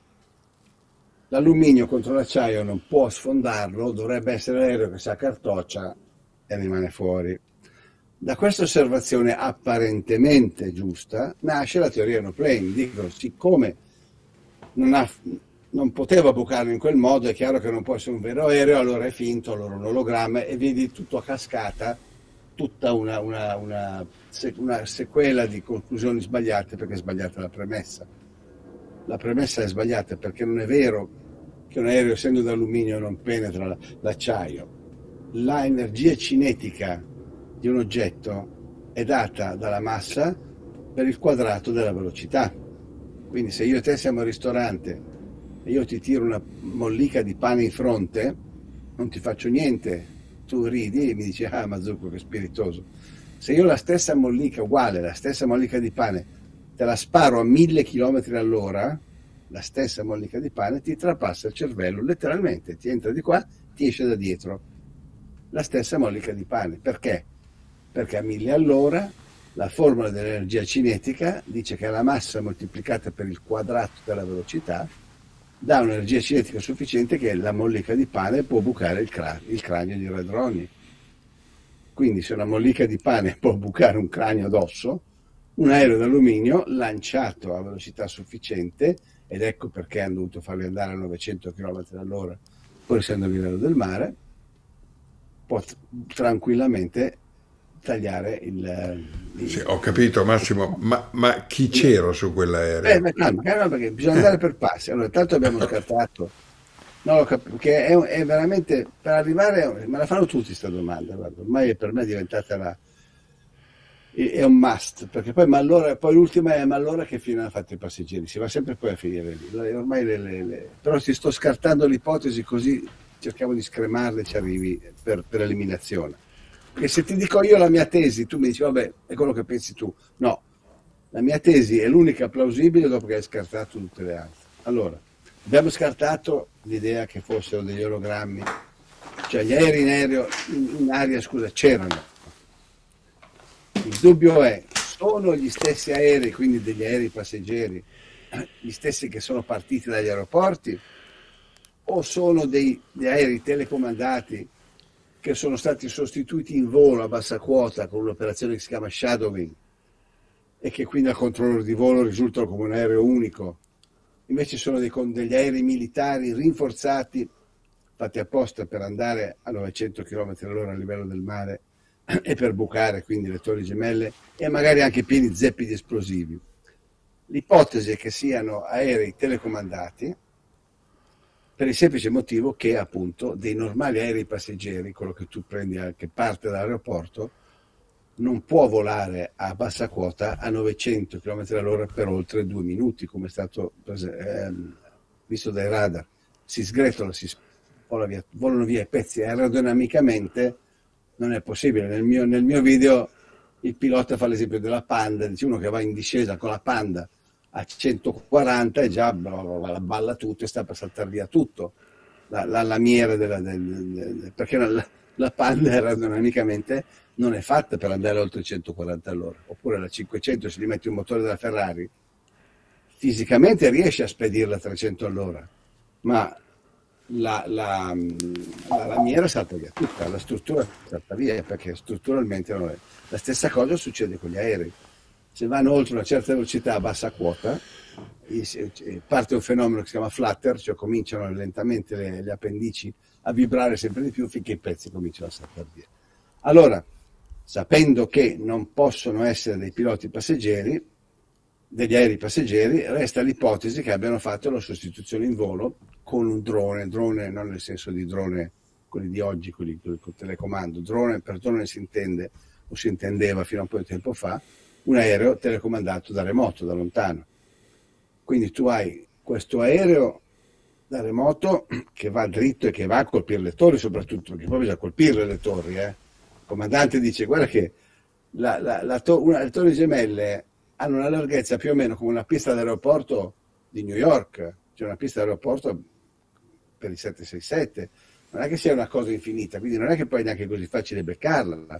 l'alluminio contro l'acciaio non può sfondarlo, dovrebbe essere l'aereo che si accartoccia e rimane fuori. Da questa osservazione apparentemente giusta nasce la teoria no plane. Dicono, siccome non, ha, non poteva bucarlo in quel modo, è chiaro che non può essere un vero aereo, allora è finto, allora un ologramma, e vedi tutto a cascata, tutta una, una, una, una sequela di conclusioni sbagliate perché è sbagliata la premessa. La premessa è sbagliata perché non è vero che un aereo, essendo d'alluminio, non penetra l'acciaio. La energia cinetica di un oggetto è data dalla massa per il quadrato della velocità. Quindi se io e te siamo al ristorante e io ti tiro una mollica di pane in fronte, non ti faccio niente, tu ridi e mi dici ah Mazzucco che spiritoso. Se io la stessa mollica, uguale, la stessa mollica di pane, te la sparo a mille chilometri all'ora, la stessa mollica di pane ti trapassa il cervello, letteralmente, ti entra di qua, ti esce da dietro. La stessa mollica di pane. Perché? Perché a mille all'ora la formula dell'energia cinetica dice che la massa moltiplicata per il quadrato della velocità dà un'energia cinetica sufficiente che la mollica di pane può bucare il, cra- il cranio di Red Ronnie. Quindi se una mollica di pane può bucare un cranio d'osso, un aereo d'alluminio lanciato a velocità sufficiente, ed ecco perché hanno dovuto farli andare a novecento chilometri all'ora pur essendo a livello del mare, può t- tranquillamente tagliare il, il... Sì, ho capito Massimo, ma, ma chi c'era su quell'aereo? Eh, ma calma, calma, perché bisogna andare per passi. Allora, tanto abbiamo scartato, no, lo cap- che è, è veramente, per arrivare, me la fanno tutti questa domanda, guarda, ormai per me è diventata la, è un must, perché poi, ma allora, poi l'ultima è ma allora che fine hanno fatto i passeggeri, si va sempre poi a finire lì, ormai le, le, le... però si sto scartando l'ipotesi così cerchiamo di scremarle, ci arrivi per, per eliminazione. Perché se ti dico io la mia tesi, tu mi dici vabbè, è quello che pensi tu. No, la mia tesi è l'unica plausibile dopo che hai scartato tutte le altre. Allora, abbiamo scartato l'idea che fossero degli ologrammi, cioè gli aerei in, aereo, in, in aria, scusa, c'erano. Il dubbio è, sono gli stessi aerei, quindi degli aerei passeggeri, gli stessi che sono partiti dagli aeroporti, o sono dei, dei aerei telecomandati che sono stati sostituiti in volo a bassa quota con un'operazione che si chiama shadowing e che quindi al controllore di volo risultano come un aereo unico. Invece sono dei, degli aerei militari rinforzati, fatti apposta per andare a novecento chilometri all'ora a livello del mare e per bucare quindi le Torri Gemelle e magari anche pieni zeppi di esplosivi. L'ipotesi è che siano aerei telecomandati per il semplice motivo che appunto dei normali aerei passeggeri, quello che tu prendi che parte dall'aeroporto, non può volare a bassa quota a novecento chilometri all'ora per oltre due minuti, come è stato eh, visto dai radar. Si sgretola, si vola via, volano via i pezzi aerodinamicamente. Non è possibile. Nel mio, nel mio video il pilota fa l'esempio della Panda, dice uno che va in discesa con la Panda a centoquaranta e già la balla tutto e sta per saltare via tutto, la, la lamiera della, del, del, perché la, la Panda aerodinamicamente non è fatta per andare oltre centoquaranta all'ora, oppure la cinquecento se gli metti un motore della Ferrari fisicamente riesce a spedirla a trecento all'ora, ma La, la, la lamiera salta via tutta, la struttura salta via perché strutturalmente non è. La stessa cosa succede con gli aerei. Se vanno oltre una certa velocità a bassa quota parte un fenomeno che si chiama flutter, cioè cominciano lentamente le, le appendici a vibrare sempre di più finché i pezzi cominciano a saltare via. Allora, sapendo che non possono essere dei piloti passeggeri, degli aerei passeggeri, resta l'ipotesi che abbiano fatto la sostituzione in volo con un drone, drone non nel senso di drone, quelli di oggi, quelli con telecomando, drone per drone si intende, o si intendeva fino a un po' di tempo fa, un aereo telecomandato da remoto, da lontano. Quindi tu hai questo aereo da remoto che va dritto e che va a colpire le torri, soprattutto, perché poi bisogna colpirle le torri. Eh. Il comandante dice, guarda che la, la, la to- una, le torri gemelle hanno una larghezza più o meno come una pista d'aeroporto di New York, cioè una pista d'aeroporto per il sette sei sette, non è che sia una cosa infinita, quindi non è che poi è neanche così facile beccarla.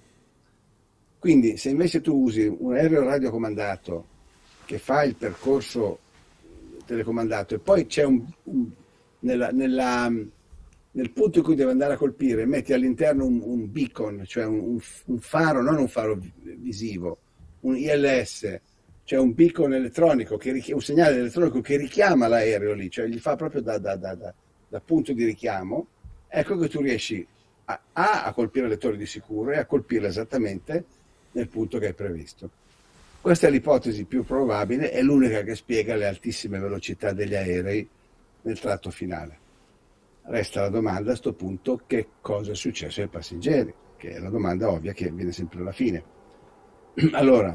Quindi se invece tu usi un aereo radiocomandato che fa il percorso telecomandato e poi c'è un, un nella, nella, nel punto in cui deve andare a colpire, metti all'interno un, un beacon, cioè un, un faro, non un faro visivo, un I L S, cioè un beacon elettronico, che richiama, un segnale elettronico che richiama l'aereo lì, cioè gli fa proprio da, da, da, da, da punto di richiamo, ecco che tu riesci a, a, a colpire le torri di sicuro e a colpirle esattamente nel punto che è previsto. Questa è l'ipotesi più probabile, è l'unica che spiega le altissime velocità degli aerei nel tratto finale. Resta la domanda a questo punto: che cosa è successo ai passeggeri? Che è la domanda ovvia che viene sempre alla fine. Allora,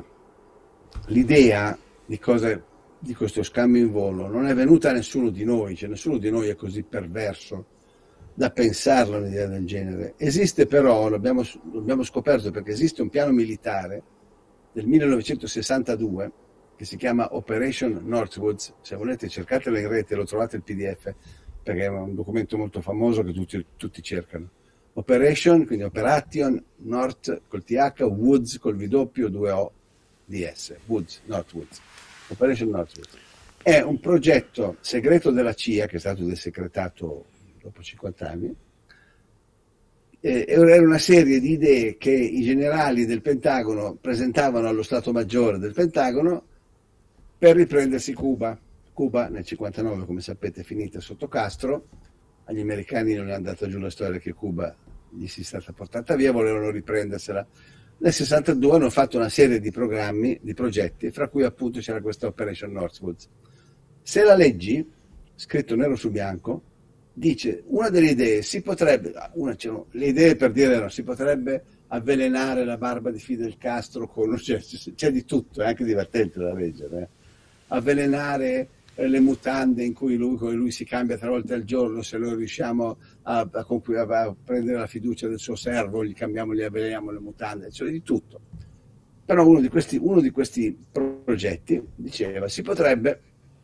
l'idea di, cosa, di questo scambio in volo non è venuta a nessuno di noi, cioè nessuno di noi è così perverso da pensarlo un'idea del genere. Esiste però, l'abbiamo, l'abbiamo scoperto perché esiste un piano militare del millenovecentosessantadue che si chiama Operation Northwoods. Se volete cercatelo in rete, lo trovate il P D F perché è un documento molto famoso che tutti, tutti cercano. Operation, quindi Operation North col T H, Woods col W, due O D S, Woods, Northwoods. Operation Northwoods è un progetto segreto della C I A che è stato desecretato dopo cinquanta anni. Era una serie di idee che i generali del Pentagono presentavano allo Stato Maggiore del Pentagono per riprendersi Cuba. Cuba nel cinquantanove, come sapete, è finita sotto Castro. Agli americani non è andata giù la storia che Cuba gli si è stata portata via, volevano riprendersela. Nel sessantadue hanno fatto una serie di programmi, di progetti, fra cui appunto c'era questa Operation Northwoods. Se la leggi, scritto nero su bianco, dice una delle idee si potrebbe, una, cioè, le idee per dire no, si potrebbe avvelenare la barba di Fidel Castro con, cioè, c'è di tutto, è anche divertente da leggere, eh? Avvelenare le mutande in cui lui, lui si cambia tre volte al giorno, se noi riusciamo a, a, a prendere la fiducia del suo servo, gli cambiamo, gli avveleniamo le mutande, cioè di tutto. Però uno di questi, uno di questi progetti diceva si potrebbe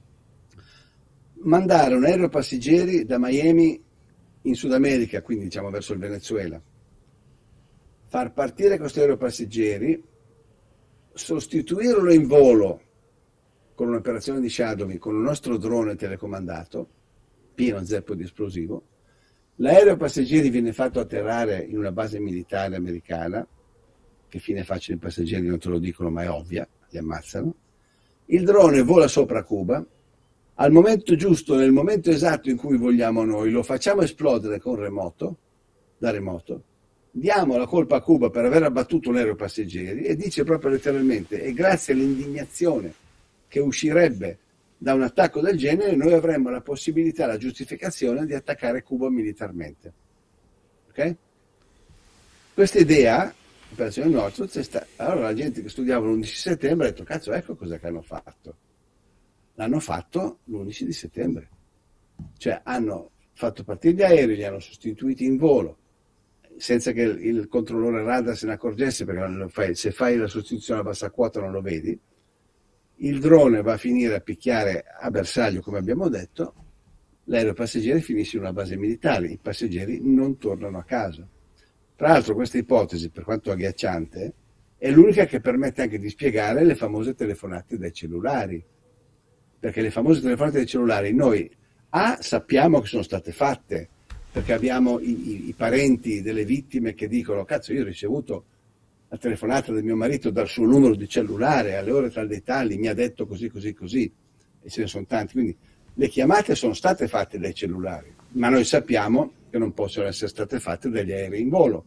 mandare un aereo passeggeri da Miami in Sud America, quindi diciamo verso il Venezuela, far partire questo aereo passeggeri, sostituirlo in volo con un'operazione di shadowing con un nostro drone telecomandato pieno zeppo di esplosivo. L'aereo passeggeri viene fatto atterrare in una base militare americana, che fine facciano i passeggeri non te lo dicono, ma è ovvia, li ammazzano. Il drone vola sopra Cuba, al momento giusto, nel momento esatto in cui vogliamo noi, lo facciamo esplodere con remoto, da remoto, diamo la colpa a Cuba per aver abbattuto un aereo passeggeri e dice proprio letteralmente, e grazie all'indignazione che uscirebbe da un attacco del genere, noi avremmo la possibilità, la giustificazione di attaccare Cuba militarmente. Ok? Questa idea, l'operazione Northwoods, è stata... allora la gente che studiava l'undici settembre ha detto, cazzo, ecco cosa che hanno fatto. L'hanno fatto l'undici di settembre. Cioè hanno fatto partire gli aerei, li hanno sostituiti in volo, senza che il, il controllore radar se ne accorgesse, perché fai, se fai la sostituzione a bassa quota non lo vedi. Il drone va a finire a picchiare a bersaglio, come abbiamo detto, l'aereo passeggeri finisce in una base militare, i passeggeri non tornano a casa. Tra l'altro questa ipotesi, per quanto agghiacciante, è l'unica che permette anche di spiegare le famose telefonate dai cellulari, perché le famose telefonate dai cellulari noi A sappiamo che sono state fatte, perché abbiamo i, i, i parenti delle vittime che dicono, cazzo, io ho ricevuto la telefonata del mio marito dal suo numero di cellulare alle ore tal dei tali, mi ha detto così, così, così, e ce ne sono tanti. Quindi le chiamate sono state fatte dai cellulari, ma noi sappiamo che non possono essere state fatte dagli aerei in volo,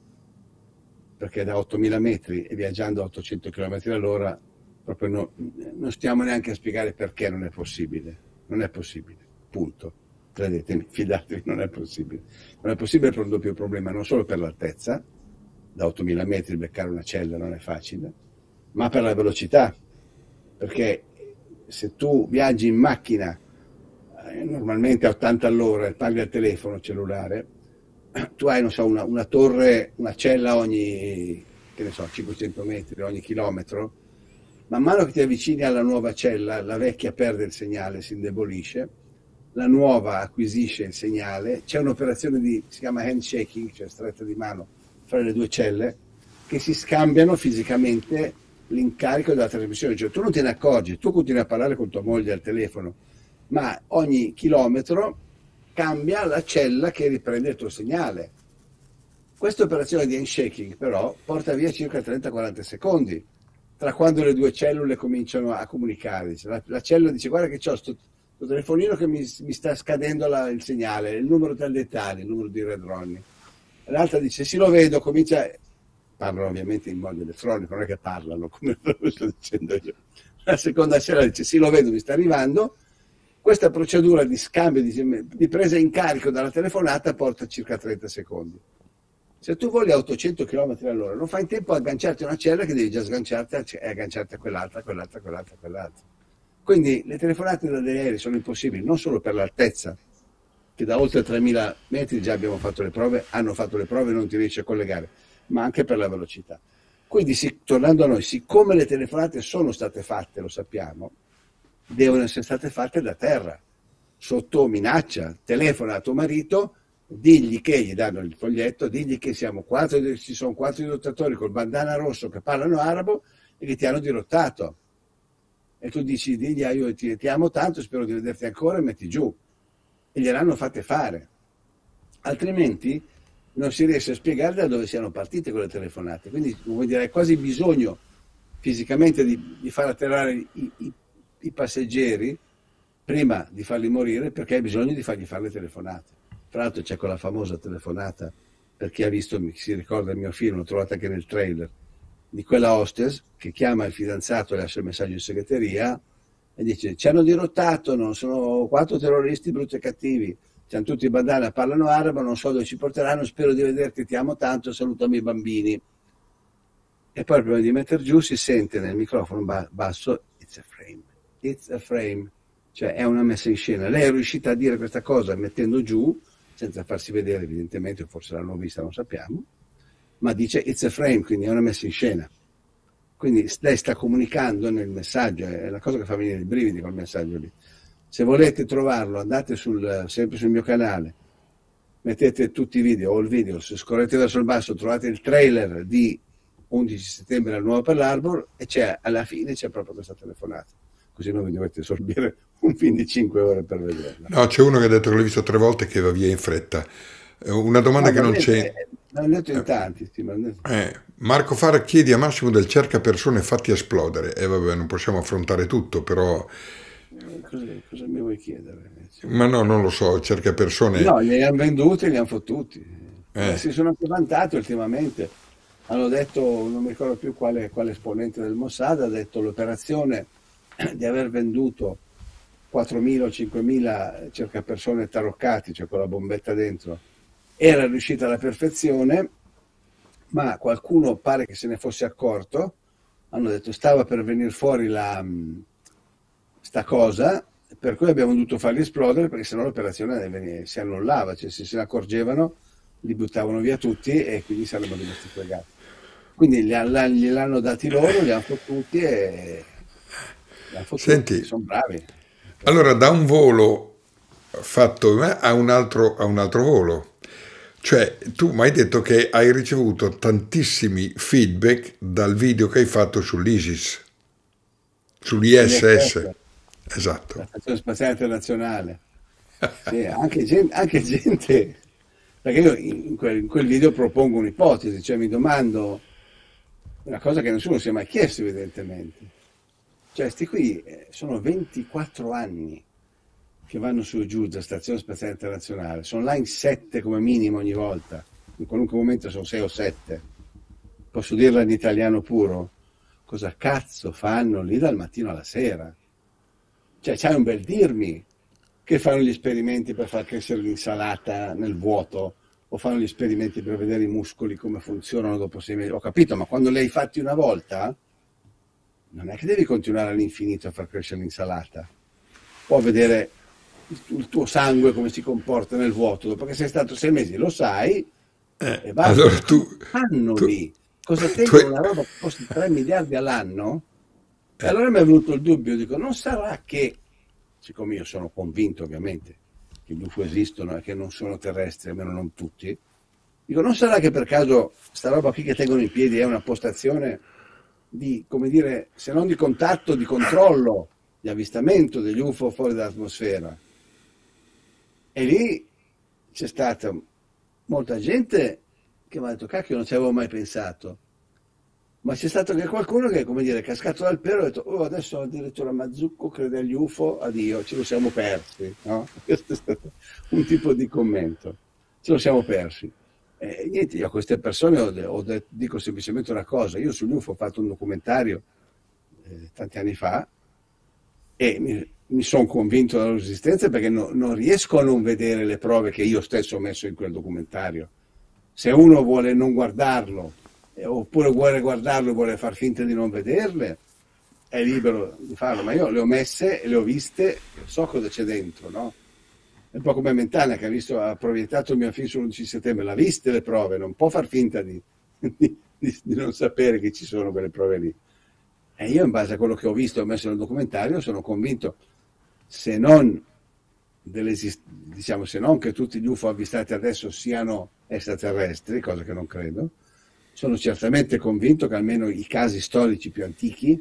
perché da ottomila metri e viaggiando a ottocento chilometri all'ora proprio no, non stiamo neanche a spiegare perché non è possibile. Non è possibile, punto. Credetemi, fidatevi, non è possibile. Non è possibile per un doppio problema, non solo per l'altezza, da ottomila metri beccare una cella non è facile, ma per la velocità, perché se tu viaggi in macchina eh, normalmente a ottanta all'ora e parli al telefono cellulare, tu hai, non so, una, una torre, una cella ogni, che ne so, cinquecento metri, ogni chilometro. Man mano che ti avvicini alla nuova cella, la vecchia perde il segnale, si indebolisce, la nuova acquisisce il segnale, c'è un'operazione di, si chiama handshaking, cioè stretta di mano fra le due celle, che si scambiano fisicamente l'incarico della trasmissione, cioè tu non te ne accorgi, tu continui a parlare con tua moglie al telefono, ma ogni chilometro cambia la cella che riprende il tuo segnale. Questa operazione di handshaking però porta via circa trenta quaranta secondi tra quando le due cellule cominciano a comunicare. La, la cellula dice guarda che c'ho sto, sto telefonino che mi, mi sta scadendo la, il segnale, il numero del dettaglio, il numero di Red Ronnie. L'altra dice sì lo vedo, comincia, parlano ovviamente in modo elettronico, non è che parlano come lo sto dicendo io. La seconda cellula dice sì lo vedo, mi sta arrivando. Questa procedura di scambio, di, di presa in carico dalla telefonata porta circa trenta secondi. Se tu voli a ottocento chilometri all'ora non fai in tempo a agganciarti a una cella che devi già sganciarti e agganciarti a quell'altra, quell'altra, quell'altra, quell'altra. Quindi le telefonate dagli aerei sono impossibili, non solo per l'altezza, che da oltre tremila metri già abbiamo fatto le prove, hanno fatto le prove e non ti riesci a collegare, ma anche per la velocità. Quindi, si, tornando a noi, siccome le telefonate sono state fatte, lo sappiamo, devono essere state fatte da terra, sotto minaccia, telefona a tuo marito, digli che, gli danno il foglietto, digli che siamo quattro, ci sono quattro dirottatori col bandana rosso che parlano arabo e che ti hanno dirottato. E tu dici, digli, ah, io ti, ti amo tanto, spero di vederti ancora e metti giù. E gliel'hanno fatte fare. Altrimenti non si riesce a spiegare da dove siano partite quelle telefonate. Quindi, vuol dire, hai quasi bisogno fisicamente di, di far atterrare i, i, i passeggeri prima di farli morire, perché hai bisogno di fargli fare le telefonate. Tra l'altro c'è quella famosa telefonata, per chi ha visto, chi si ricorda il mio film, l'ho trovata anche nel trailer, di quella hostess che chiama il fidanzato e lascia il messaggio in segreteria e dice ci hanno dirottato, non sono quattro terroristi brutti e cattivi, c'hanno tutti i bandana, parlano arabo, non so dove ci porteranno, spero di vederti, ti amo tanto, salutami i bambini. E poi prima di mettere giù si sente nel microfono basso it's a frame, it's a frame, cioè è una messa in scena. Lei è riuscita a dire questa cosa mettendo giù, senza farsi vedere evidentemente, forse l'hanno vista, non sappiamo, ma dice it's a frame, quindi è una messa in scena. Quindi lei sta comunicando nel messaggio, è la cosa che fa venire i brividi quel messaggio lì. Se volete trovarlo, andate sul, sempre sul mio canale, mettete tutti i video o il video, se scorrete verso il basso trovate il trailer di undici settembre al Nuovo per l'Arbor e c'è, alla fine c'è proprio questa telefonata. Così non vi dovete sorbire un film di cinque ore per vederla. No, c'è uno che ha detto che l'ho visto tre volte che va via in fretta. Una domanda no, che non c'è... Me l'hanno detto in tanti. Sì, detto. Eh, Marco Fara chiedi a Massimo del cerca persone fatti esplodere. E eh, vabbè, non possiamo affrontare tutto, però... Cosa, cosa mi vuoi chiedere? Ma no, non lo so, cerca persone... No, li hanno venduti e li hanno fottuti. Eh. Si sono anche vantati ultimamente. Hanno detto, non mi ricordo più quale, quale esponente del Mossad, ha detto l'operazione di aver venduto quattromila o cinquemila circa persone taroccati, cioè con la bombetta dentro, era riuscita alla perfezione, ma qualcuno pare che se ne fosse accorto, hanno detto stava per venire fuori la, sta cosa, per cui abbiamo dovuto farli esplodere perché sennò l'operazione si annullava, cioè se se ne accorgevano li buttavano via tutti e quindi sarebbero rimasti fregati. Quindi gliel'hanno dati loro, li hanno fottuti e li hanno fottuti. Senti, sono bravi. Allora da un volo fatto a un altro, a un altro volo. Cioè, tu mi hai detto che hai ricevuto tantissimi feedback dal video che hai fatto sull'ISIS, sull'I S S. Esatto. La Stazione Spaziale Internazionale. Sì, anche, gente, anche gente, perché io in quel, in quel video propongo un'ipotesi, cioè mi domando una cosa che nessuno si è mai chiesto evidentemente. Cioè, sti qui sono ventiquattro anni che vanno su e giù da Stazione Spaziale Internazionale, sono là in sette come minimo ogni volta, in qualunque momento sono sei o sette. Posso dirla in italiano puro? Cosa cazzo fanno lì dal mattino alla sera? Cioè, c'hai un bel dirmi che fanno gli esperimenti per far crescere l'insalata nel vuoto o fanno gli esperimenti per vedere i muscoli come funzionano dopo sei mesi. Ho capito, ma quando li hai fatti una volta non è che devi continuare all'infinito a far crescere l'insalata. Può vedere il tuo sangue come si comporta nel vuoto dopo che sei stato sei mesi, lo sai, eh, e basta. Allora tu, fanno tu, lì cosa tengono tu, una roba che costa tre miliardi all'anno? E allora mi è venuto il dubbio, dico, non sarà che, siccome io sono convinto ovviamente che gli U F O esistono e che non sono terrestri, almeno non tutti, dico, non sarà che per caso sta roba qui che tengono in piedi è una postazione di, come dire, se non di contatto, di controllo, di avvistamento degli U F O fuori dall'atmosfera? E lì c'è stata molta gente che mi ha detto, cacchio, non ci avevo mai pensato. Ma c'è stato anche qualcuno che, come dire, è cascato dal pelo e ha detto, oh, adesso addirittura Mazzucco crede agli U F O, addio, ce lo siamo persi, no? Questo è stato un tipo di commento, ce lo siamo persi. E niente, io a queste persone ho, ho detto, dico semplicemente una cosa, io sugli U F O ho fatto un documentario eh, tanti anni fa e mi, mi sono convinto della loro esistenza perché no, non riesco a non vedere le prove che io stesso ho messo in quel documentario. Se uno vuole non guardarlo, oppure vuole guardarlo e vuole far finta di non vederle, è libero di farlo, ma io le ho messe e le ho viste, so cosa c'è dentro, no? È un po' come Mentana che ha, visto, ha proiettato il mio film sull'undici settembre, l'ha viste le prove, non può far finta di, di, di, di non sapere che ci sono quelle prove lì. E io in base a quello che ho visto e ho messo nel documentario sono convinto, se non, diciamo, se non che tutti gli U F O avvistati adesso siano extraterrestri, cosa che non credo, sono certamente convinto che almeno i casi storici più antichi,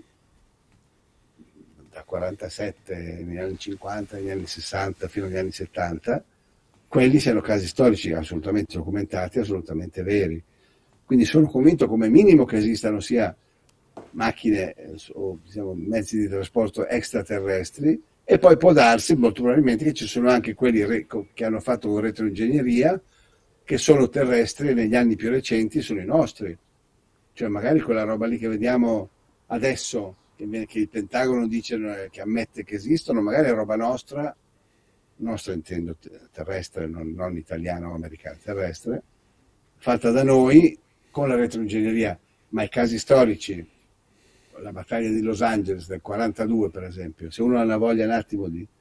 da quarantasette negli anni cinquanta, negli anni sessanta fino agli anni settanta, quelli siano casi storici assolutamente documentati, assolutamente veri. Quindi sono convinto come minimo che esistano sia macchine o diciamo, mezzi di trasporto extraterrestri, e poi può darsi molto probabilmente che ci sono anche quelli che hanno fatto con retroingegneria che sono terrestri e negli anni più recenti sono i nostri. Cioè magari quella roba lì che vediamo adesso, che, che il Pentagono dice che ammette che esistono, magari è roba nostra, nostra intendo terrestre, non, non italiana o americana, terrestre, fatta da noi con la retroingegneria. Ma i casi storici, la battaglia di Los Angeles del quarantadue per esempio, se uno ha la voglia un attimo di,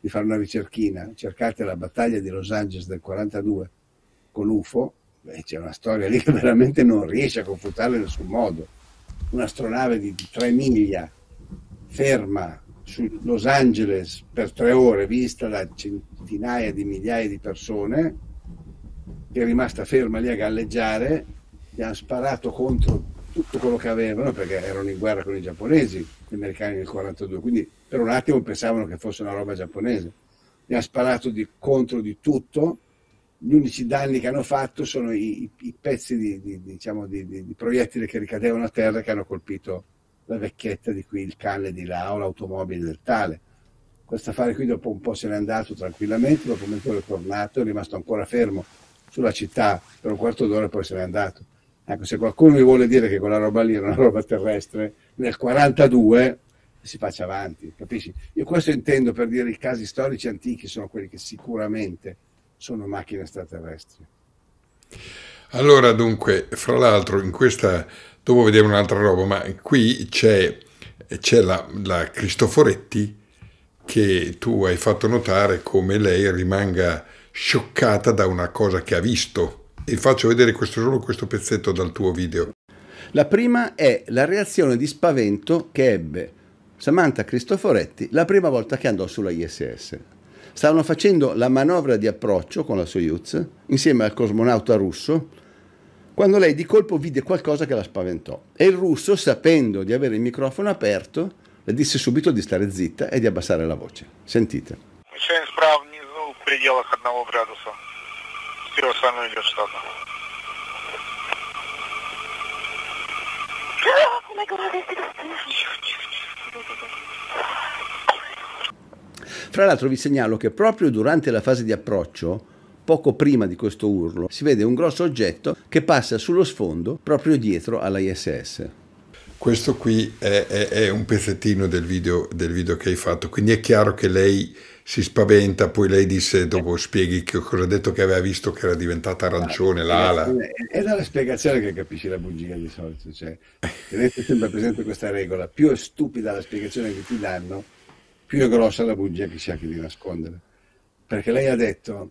di fare una ricerchina, cercate la battaglia di Los Angeles del quarantadue con l'U F O, beh, c'è una storia lì che veramente non riesce a confutarla in nessun modo. Un'astronave di, di tre miglia ferma su Los Angeles per tre ore, vista da centinaia di migliaia di persone, che è rimasta ferma lì a galleggiare, gli hanno sparato contro tutto quello che avevano, perché erano in guerra con i giapponesi, gli americani nel quarantadue, quindi per un attimo pensavano che fosse una roba giapponese. Gli hanno sparato di, contro di tutto, gli unici danni che hanno fatto sono i, i, i pezzi di, di, diciamo, di, di, di proiettili che ricadevano a terra, che hanno colpito la vecchietta di qui, il cane di là, o l'automobile del tale. Questo affare qui dopo un po' se n'è andato tranquillamente, dopo mezz'ora è tornato, è rimasto ancora fermo sulla città per un quarto d'ora e poi se n'è andato. Ecco, se qualcuno mi vuole dire che quella roba lì era una roba terrestre, nel quarantadue si faccia avanti, capisci? Io questo intendo per dire i casi storici antichi sono quelli che sicuramente sono macchine extraterrestri. Allora, dunque, fra l'altro, in questa, dopo vediamo un'altra roba, ma qui c'è, c'è la, la Cristoforetti, che tu hai fatto notare come lei rimanga scioccata da una cosa che ha visto. E faccio vedere questo, solo questo pezzetto dal tuo video. La prima è la reazione di spavento che ebbe Samantha Cristoforetti la prima volta che andò sulla I S S. Stavano facendo la manovra di approccio con la Soyuz insieme al cosmonauta russo, quando lei di colpo vide qualcosa che la spaventò. E il russo, sapendo di avere il microfono aperto, le disse subito di stare zitta e di abbassare la voce. Sentite. Fra l'altro vi segnalo che proprio durante la fase di approccio, poco prima di questo urlo, si vede un grosso oggetto che passa sullo sfondo proprio dietro alla I S S. Questo qui è, è, è un pezzettino del video, del video che hai fatto, quindi è chiaro che lei si spaventa, poi lei disse, dopo spieghi che cosa ha detto, che aveva visto che era diventata arancione l'ala. È dalla spiegazione che capisci la bugia di solito, cioè, tenete sempre presente questa regola, più è stupida la spiegazione che ti danno, più è grossa la bugia che cerchi di nascondere. Perché lei ha detto,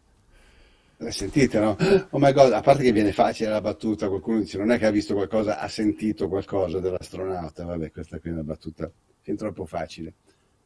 la sentite, no? Oh my God, a parte che viene facile la battuta, qualcuno dice non è che ha visto qualcosa, ha sentito qualcosa dell'astronauta, vabbè, questa qui è una battuta fin troppo facile.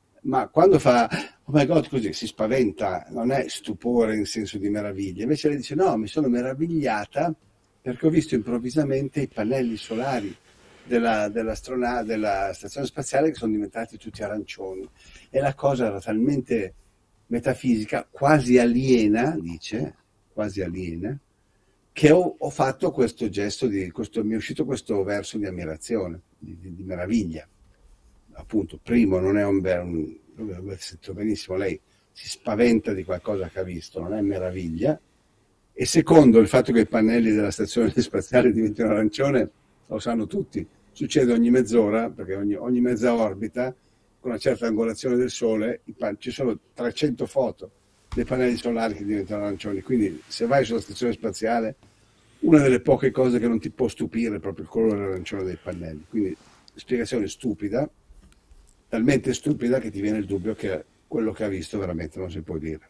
Ma quando fa oh my God così si spaventa, non è stupore in senso di meraviglia, invece lei dice no, mi sono meravigliata perché ho visto improvvisamente i pannelli solari della, dell'astronave, della stazione spaziale che sono diventati tutti arancioni e la cosa era talmente metafisica, quasi aliena, dice, quasi aliena, che ho, ho fatto questo gesto, di, questo, mi è uscito questo verso di ammirazione, di, di, di meraviglia. Appunto, primo, non è un, un l'ho sentito benissimo, lei si spaventa di qualcosa che ha visto, non è meraviglia, e secondo, il fatto che i pannelli della stazione spaziale diventino arancione, lo sanno tutti, succede ogni mezz'ora, perché ogni, ogni mezza orbita, con una certa angolazione del Sole, i pan- ci sono trecento foto dei pannelli solari che diventano arancioni, quindi se vai sulla stazione spaziale, una delle poche cose che non ti può stupire è proprio il colore arancione dei pannelli, quindi spiegazione stupida, talmente stupida che ti viene il dubbio che quello che ha visto veramente non si può dire.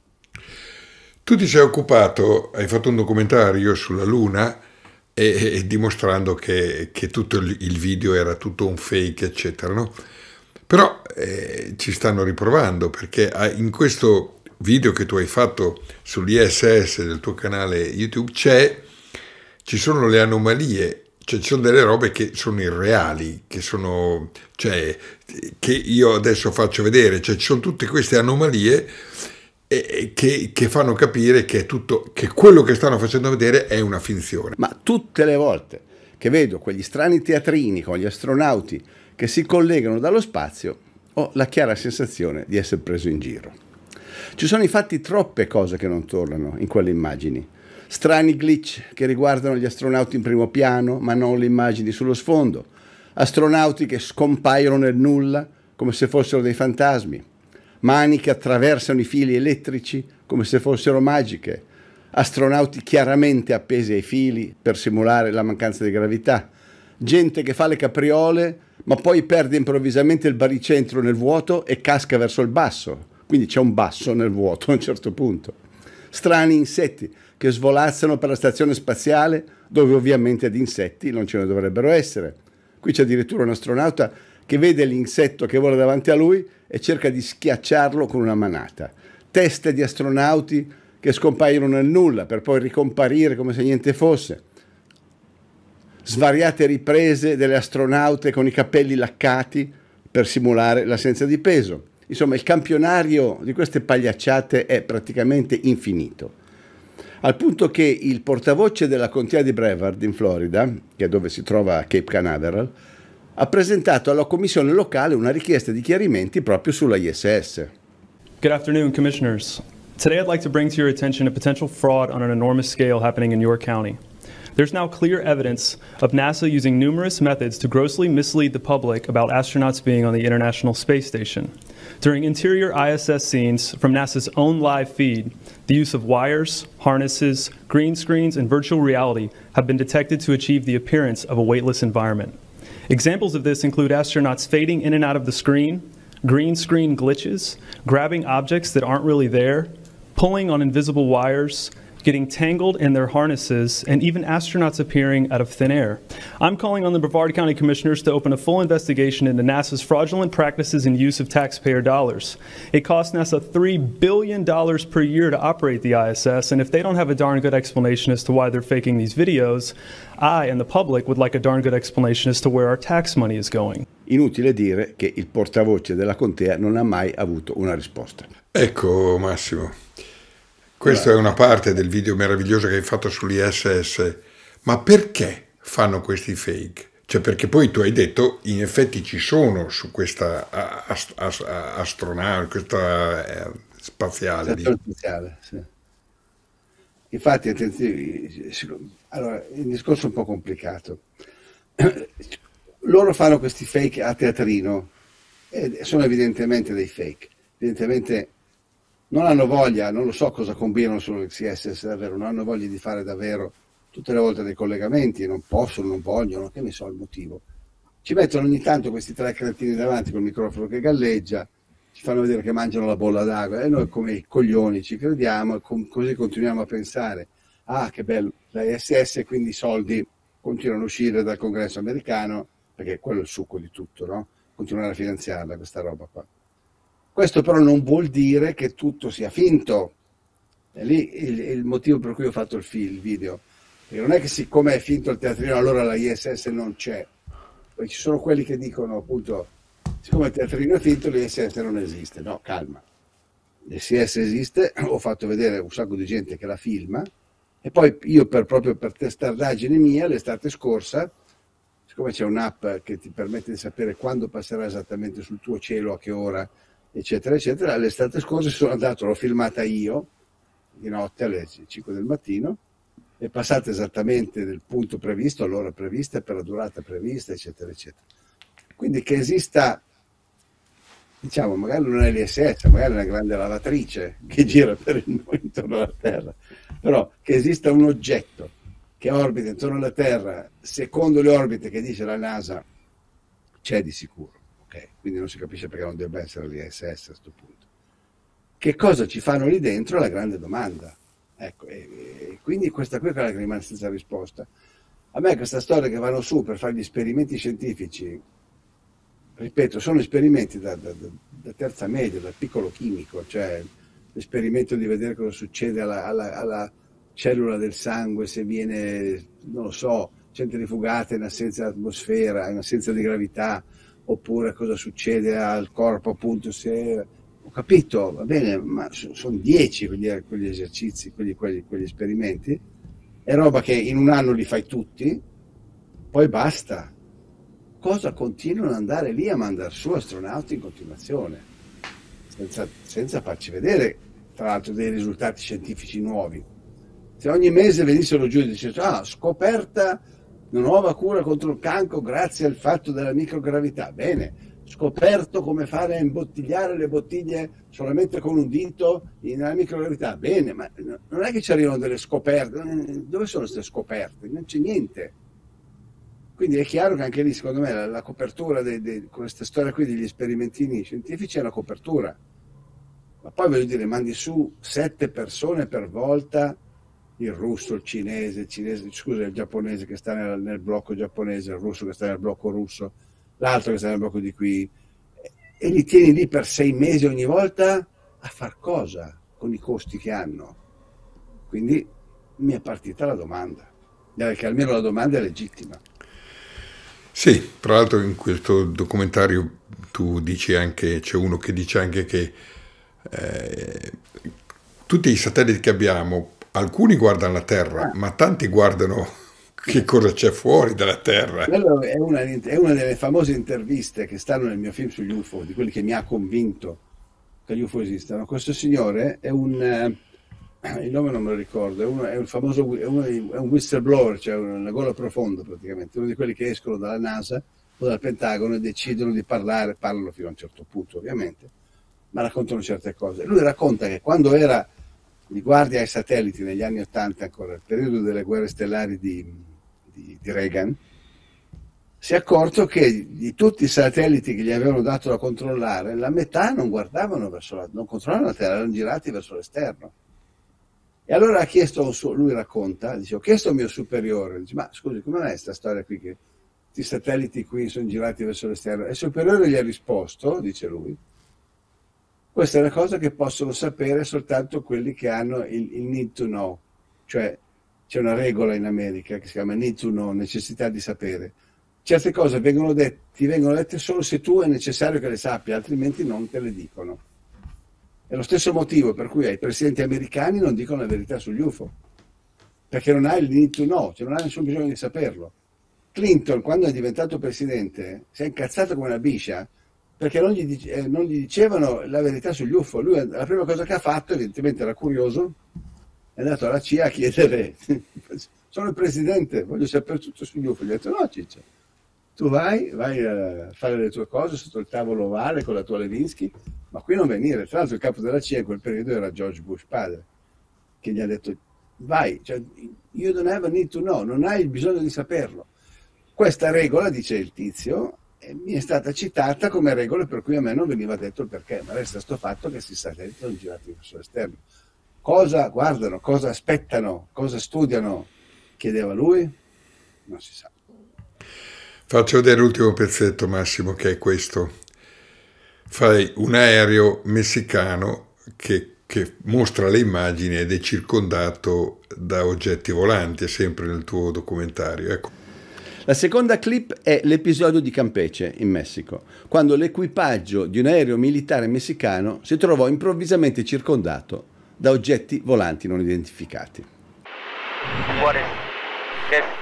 Tu ti sei occupato, hai fatto un documentario sulla Luna e, e dimostrando che, che tutto il, il video era tutto un fake, eccetera, no? Però eh, ci stanno riprovando, perché in questo video che tu hai fatto sull'I S S del tuo canale YouTube c'è, ci sono le anomalie. Cioè, ci sono delle robe che sono irreali, che sono, cioè, che io adesso faccio vedere, cioè ci sono tutte queste anomalie e, che, che fanno capire che, è tutto, che quello che stanno facendo vedere è una finzione. Ma tutte le volte che vedo quegli strani teatrini con gli astronauti che si collegano dallo spazio, ho la chiara sensazione di essere preso in giro. Ci sono infatti troppe cose che non tornano in quelle immagini. Strani glitch che riguardano gli astronauti in primo piano, ma non le immagini sullo sfondo. Astronauti che scompaiono nel nulla, come se fossero dei fantasmi. Mani che attraversano i fili elettrici, come se fossero magiche. Astronauti chiaramente appesi ai fili per simulare la mancanza di gravità. Gente che fa le capriole, ma poi perde improvvisamente il baricentro nel vuoto e casca verso il basso, quindi c'è un basso nel vuoto a un certo punto. Strani insetti che svolazzano per la stazione spaziale, dove ovviamente di insetti non ce ne dovrebbero essere. Qui c'è addirittura un astronauta che vede l'insetto che vola davanti a lui e cerca di schiacciarlo con una manata. Teste di astronauti che scompaiono nel nulla per poi ricomparire come se niente fosse. Svariate riprese delle astronaute con i capelli laccati per simulare l'assenza di peso. Insomma, il campionario di queste pagliacciate è praticamente infinito. Al punto che il portavoce della contea di Brevard in Florida, che è dove si trova Cape Canaveral, ha presentato alla commissione locale una richiesta di chiarimenti proprio sulla I S S. Good afternoon, Commissioners. Today I'd like to bring to your attention a potential fraud on an enormous scale happening in your county. There's now clear evidence of NASA using numerous methods to grossly mislead the public about astronauts being on the International Space Station. During interior I S S scenes from NASA's own live feed, the use of wires, harnesses, green screens, and virtual reality have been detected to achieve the appearance of a weightless environment. Examples of this include astronauts fading in and out of the screen, green screen glitches, grabbing objects that aren't really there, pulling on invisible wires, getting tangled in their harnesses, and even astronauts appearing out of thin air. I'm calling on the Brevard County Commissioners to open a full investigation into NASA's fraudulent practices and use of taxpayer dollars. It costs NASA three billion dollars per year to operate the I S S, and if they don't have a darn good explanation as to why they're faking these videos, I and the public would like a darn good explanation as to where our tax money is going. Inutile dire che il portavoce della contea non ha mai avuto una risposta. Ecco Massimo, questa è una parte del video meraviglioso che hai fatto sull'I S S, ma perché fanno questi fake? Cioè perché poi tu hai detto in effetti ci sono su questa ast ast astronave, questa eh, spaziale. spaziale sì. Infatti, allora, il discorso è un po' complicato. Loro fanno questi fake a teatrino e sono evidentemente dei fake. Evidentemente non hanno voglia, non lo so cosa combinano sull'X S S davvero, non hanno voglia di fare davvero tutte le volte dei collegamenti, non possono, non vogliono, che ne so il motivo. Ci mettono ogni tanto questi tre cretini davanti col microfono che galleggia, ci fanno vedere che mangiano la bolla d'acqua e noi come i coglioni ci crediamo e com così continuiamo a pensare, ah che bello, la I S S, quindi i soldi continuano a uscire dal congresso americano, perché quello è il succo di tutto, no? Continuare a finanziarla questa roba qua. Questo però non vuol dire che tutto sia finto, è lì il, il motivo per cui ho fatto il, film, il video, perché non è che siccome è finto il teatrino allora la I S S non c'è, perché ci sono quelli che dicono appunto siccome il teatrino è finto l'I S S non esiste, no calma, l'I S S esiste, ho fatto vedere un sacco di gente che la filma e poi io per, proprio per testardaggine mia l'estate scorsa, siccome c'è un'app che ti permette di sapere quando passerà esattamente sul tuo cielo, a che ora, eccetera eccetera, l'estate scorsa sono andato, l'ho filmata io di notte alle cinque del mattino, è passata esattamente nel punto previsto, all'ora prevista, per la durata prevista, eccetera eccetera. Quindi che esista, diciamo, magari non è l'I S S, magari è una grande lavatrice che gira per il mondo intorno alla Terra, però che esista un oggetto che orbita intorno alla Terra secondo le orbite che dice la NASA c'è di sicuro. Okay, quindi non si capisce perché non debba essere l'I S S a questo punto. Che cosa ci fanno lì dentro è la grande domanda. Ecco, e, e quindi questa qui è quella che rimane senza risposta. A me questa storia che vanno su per fare gli esperimenti scientifici, ripeto, sono esperimenti da, da, da terza media, da piccolo chimico, cioè l'esperimento di vedere cosa succede alla, alla, alla cellula del sangue se viene, non lo so, centrifugata in assenza di atmosfera, in assenza di gravità, oppure cosa succede al corpo appunto se... Ho capito, va bene, ma sono dieci quegli, quegli esercizi, quegli, quegli, quegli esperimenti, è roba che in un anno li fai tutti, poi basta. Cosa continuano ad andare lì a mandare su astronauti in continuazione, senza, senza farci vedere, tra l'altro, dei risultati scientifici nuovi. Se ogni mese venissero giù e dicessero, ah, scoperta una nuova cura contro il cancro grazie al fatto della microgravità, bene, scoperto come fare a imbottigliare le bottiglie solamente con un dito nella microgravità, bene, ma non è che ci arrivano delle scoperte, dove sono queste scoperte? Non c'è niente. Quindi è chiaro che anche lì, secondo me, la, la copertura di questa storia qui degli sperimentini scientifici è una copertura. Ma poi voglio dire, mandi su sette persone per volta, il russo, il cinese, il cinese, scusa, il giapponese che sta nel, nel blocco giapponese, il russo che sta nel blocco russo, l'altro che sta nel blocco di qui, e li tieni lì per sei mesi ogni volta a far cosa con i costi che hanno? Quindi mi è partita la domanda, direi che almeno la domanda è legittima. Sì, tra l'altro in questo documentario tu dici anche, c'è uno che dice anche che eh, tutti i satelliti che abbiamo, alcuni guardano la Terra, ah. ma tanti guardano che cosa c'è fuori dalla Terra. Quello è una, è una delle famose interviste che stanno nel mio film sugli U F O, di quelli che mi ha convinto che gli U F O esistano. Questo signore è un, eh, il nome non me lo ricordo, è, uno, è un famoso, è, uno, è un whistleblower, cioè una gola profonda praticamente, uno di quelli che escono dalla NASA o dal Pentagono e decidono di parlare, parlano fino a un certo punto ovviamente, ma raccontano certe cose. Lui racconta che quando era di guardia ai satelliti negli anni Ottanta, ancora il periodo delle guerre stellari di, di, di Reagan, si è accorto che di tutti i satelliti che gli avevano dato da controllare, la metà non guardavano verso la, non controllavano la Terra, erano girati verso l'esterno. E allora ha chiesto, lui racconta, dice, ho chiesto al mio superiore, dice, ma scusi, come è questa storia qui che questi satelliti qui sono girati verso l'esterno? E il superiore gli ha risposto, dice lui, questa è una cosa che possono sapere soltanto quelli che hanno il, il need to know, cioè c'è una regola in America che si chiama need to know, necessità di sapere. Certe cose vengono dette, ti vengono dette solo se tu è necessario che le sappia, altrimenti non te le dicono. È lo stesso motivo per cui ai presidenti americani non dicono la verità sugli U F O, perché non hai il need to know, cioè non hai nessun bisogno di saperlo. Clinton, quando è diventato presidente, si è incazzato come una biscia, perché non gli, dice, eh, non gli dicevano la verità sugli U F O. Lui, la prima cosa che ha fatto, evidentemente era curioso, è andato alla C I A a chiedere, sono il presidente, voglio sapere tutto sugli U F O. Gli ha detto, no Ciccia, tu vai, vai a fare le tue cose sotto il tavolo ovale con la tua Levinsky, ma qui non venire. Tra l'altro il capo della C I A in quel periodo era George Bush padre, che gli ha detto, vai, cioè, you don't have a need to know, non hai il bisogno di saperlo. Questa regola, dice il tizio, eh, mi è stata citata come regola per cui a me non veniva detto il perché, ma resta sto fatto che questi satelliti sono girati verso l'esterno. Cosa guardano, cosa aspettano, cosa studiano, chiedeva lui? Non si sa. Faccio vedere l'ultimo pezzetto, Massimo, che è questo. Fai un aereo messicano che, che mostra le immagini ed è circondato da oggetti volanti, è sempre nel tuo documentario. Ecco. La seconda clip è l'episodio di Campeche, in Messico, quando l'equipaggio di un aereo militare messicano si trovò improvvisamente circondato da oggetti volanti non identificati. Juárez, ¿qué es?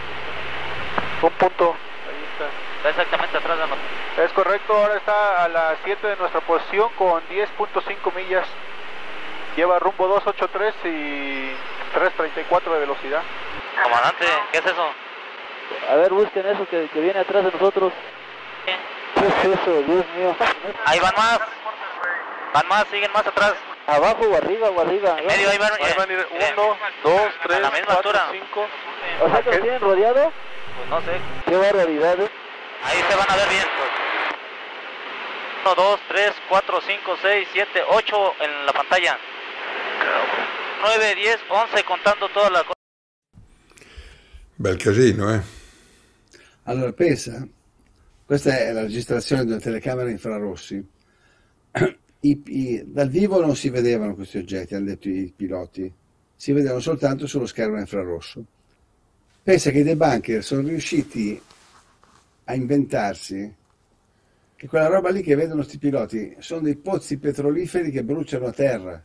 Un punto. Ahí está. Está exactamente atrás de nosotros. Es correcto, ahora está a las siete de nuestra posición con diez punto cinco millas. Lleva rumbo dos ochenta y tres y tres treinta y cuatro de velocidad. Comandante, ¿qué es eso? A ver, busquen eso que, que viene atrás de nosotros. ¿Qué? ¿Qué es eso? Dios mío. Ahí van más. Van más, siguen más atrás. ¿Abajo o arriba o arriba? En medio, ahí van, ahí van a ir eh, uno, dos, tres, a la misma cuatro, altura. cinco. ¿O sea que los tienen rodeado? Pues no sé. Qué barbaridad, ¿eh? Ahí se van a ver bien. uno, dos, tres, cuatro, cinco, seis, siete, ocho en la pantalla. nueve, diez, once contando toda la cosa. Bel casino, eh? Allora, pensa, questa è la registrazione di una telecamera infrarossi. I, i, dal vivo non si vedevano questi oggetti, hanno detto i piloti, si vedevano soltanto sullo schermo infrarosso. Pensa che i debunker sono riusciti a inventarsi che quella roba lì che vedono sti piloti sono dei pozzi petroliferi che bruciano a terra.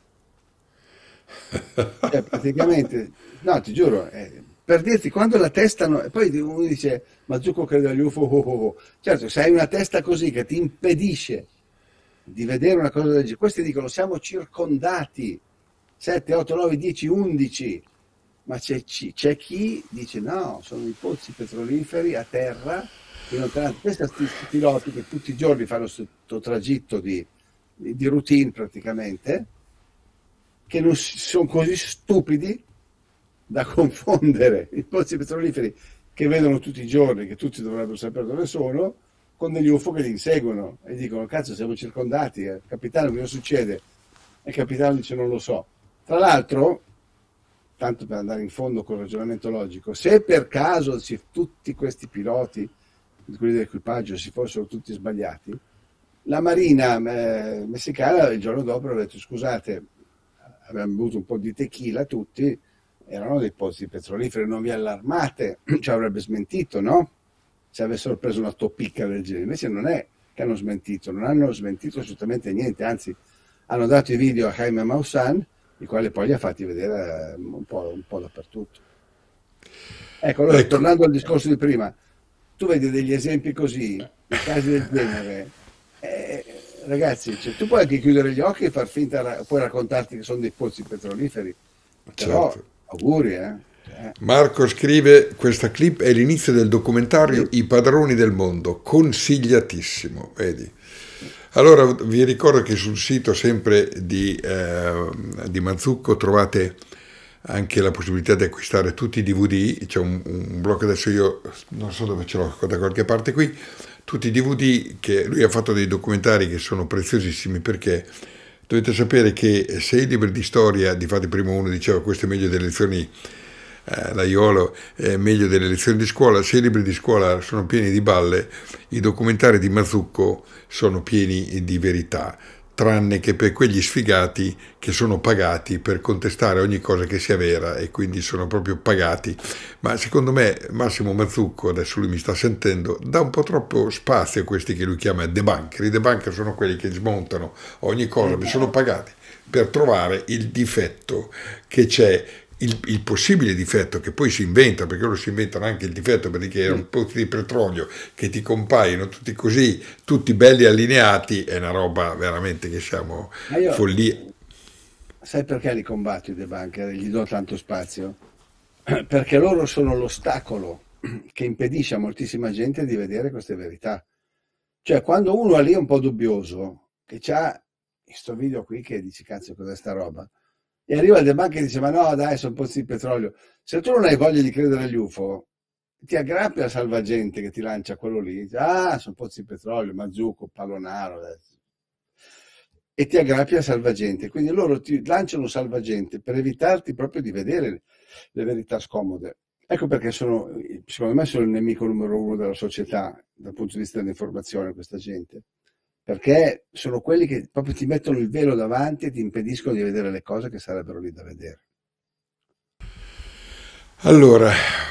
Cioè, praticamente, no, ti giuro, eh, per dirti quando la testano, e poi uno dice, ma Zucco crede agli U F O, oh, oh, oh. Certo, se hai una testa così che ti impedisce di vedere una cosa del genere, questi dicono siamo circondati, sette, otto, nove, dieci, undici, ma c'è, c'è chi dice no, sono i pozzi petroliferi a terra, questi piloti che tutti i giorni fanno questo tragitto di, di routine praticamente, che non sono così stupidi da confondere i pozzi petroliferi che vedono tutti i giorni, che tutti dovrebbero sapere dove sono, con degli U F O che li inseguono e dicono cazzo siamo circondati, eh. Capitano cosa succede? E il capitano dice non lo so. Tra l'altro, tanto per andare in fondo col ragionamento logico, se per caso si, tutti questi piloti, quelli dell'equipaggio, si fossero tutti sbagliati, la marina eh, messicana il giorno dopo aveva detto scusate, abbiamo bevuto un po' di tequila tutti, erano dei pozzi petroliferi, non vi allarmate, ci avrebbe smentito, no? Se avessero preso una toppica del genere. Invece non è che hanno smentito, non hanno smentito assolutamente niente, anzi hanno dato i video a Jaime Maussan, il quale poi li ha fatti vedere un po', un po' dappertutto. Ecco, allora, ecco, tornando al discorso di prima, tu vedi degli esempi così, in casi del genere, eh, ragazzi, cioè, tu puoi anche chiudere gli occhi e far finta, puoi raccontarti che sono dei pozzi petroliferi, però certo. Auguri, eh. Cioè. Marco scrive, questa clip è l'inizio del documentario I padroni del mondo, consigliatissimo, vedi. Allora vi ricordo che sul sito sempre di, eh, di Mazzucco trovate anche la possibilità di acquistare tutti i D V D, c'è un, un blocco, adesso io non so dove ce l'ho da qualche parte qui, tutti i D V D che lui ha fatto dei documentari che sono preziosissimi, perché dovete sapere che se i libri di storia, difatti prima uno diceva questo è meglio delle lezioni, eh, la Iolo è meglio delle lezioni di scuola, se i libri di scuola sono pieni di balle, i documentari di Mazzucco sono pieni di verità, tranne che per quegli sfigati che sono pagati per contestare ogni cosa che sia vera e quindi sono proprio pagati. Ma secondo me Massimo Mazzucco, adesso lui mi sta sentendo, dà un po' troppo spazio a questi che lui chiama debunker. I debunker sono quelli che smontano ogni cosa, sono pagati per trovare il difetto che c'è, il, il possibile difetto che poi si inventa, perché loro si inventano anche il difetto perché è un pozzo di petrolio che ti compaiono tutti così, tutti belli allineati, è una roba veramente che siamo io, follia. Sai perché li combatto i debunker, gli do tanto spazio? Perché loro sono l'ostacolo che impedisce a moltissima gente di vedere queste verità. Cioè quando uno è lì un po' dubbioso, che c'ha questo video qui che dici cazzo cos'è sta roba, e arriva il debunker e dice ma no dai sono pozzi di petrolio, se tu non hai voglia di credere agli U F O ti aggrappi a salvagente che ti lancia quello lì, dice, ah sono pozzi di petrolio, Mazzucco, Pallonaro adesso. E ti aggrappi a salvagente, quindi loro ti lanciano salvagente per evitarti proprio di vedere le verità scomode. Ecco perché sono, secondo me sono il nemico numero uno della società dal punto di vista dell'informazione, questa gente, perché sono quelli che proprio ti mettono il velo davanti e ti impediscono di vedere le cose che sarebbero lì da vedere. Allora,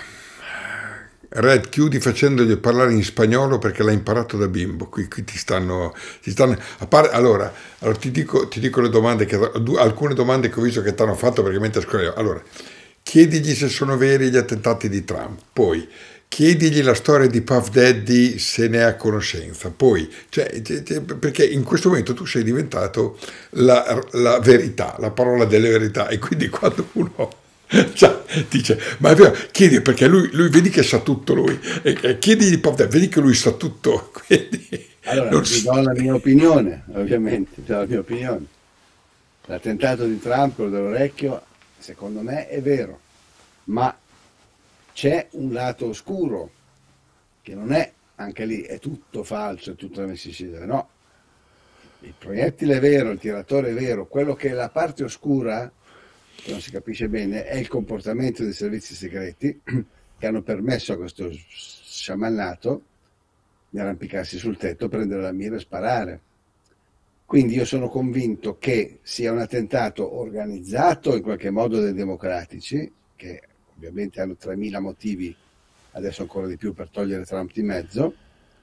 Red, chiudi facendogli parlare in spagnolo perché l'ha imparato da bimbo. Qui, qui ti stanno, ti stanno a parte, allora, allora ti, dico, ti dico le domande che, alcune domande che ho visto che ti hanno fatto perché mentre scorrevo. Allora, chiedigli se sono veri gli attentati di Trump, poi chiedigli la storia di Puff Daddy se ne ha conoscenza, poi, cioè, perché in questo momento tu sei diventato la, la verità, la parola delle verità, e quindi quando uno cioè, dice, ma è vero, chiedi perché lui, lui vedi che sa tutto lui, e, e chiedi di Puff Daddy, vedi che lui sa tutto, quindi allora non ti do la mia opinione, ovviamente, do la mia opinione. L'attentato di Trump, quello dell'orecchio, secondo me è vero, ma c'è un lato oscuro che non è, anche lì è tutto falso, è tutta messicità, no, il proiettile è vero, il tiratore è vero, quello che è la parte oscura che non si capisce bene è il comportamento dei servizi segreti che hanno permesso a questo sciamannato di arrampicarsi sul tetto, prendere la mira e sparare. Quindi io sono convinto che sia un attentato organizzato in qualche modo dai democratici, che ovviamente hanno tremila motivi, adesso ancora di più, per togliere Trump di mezzo,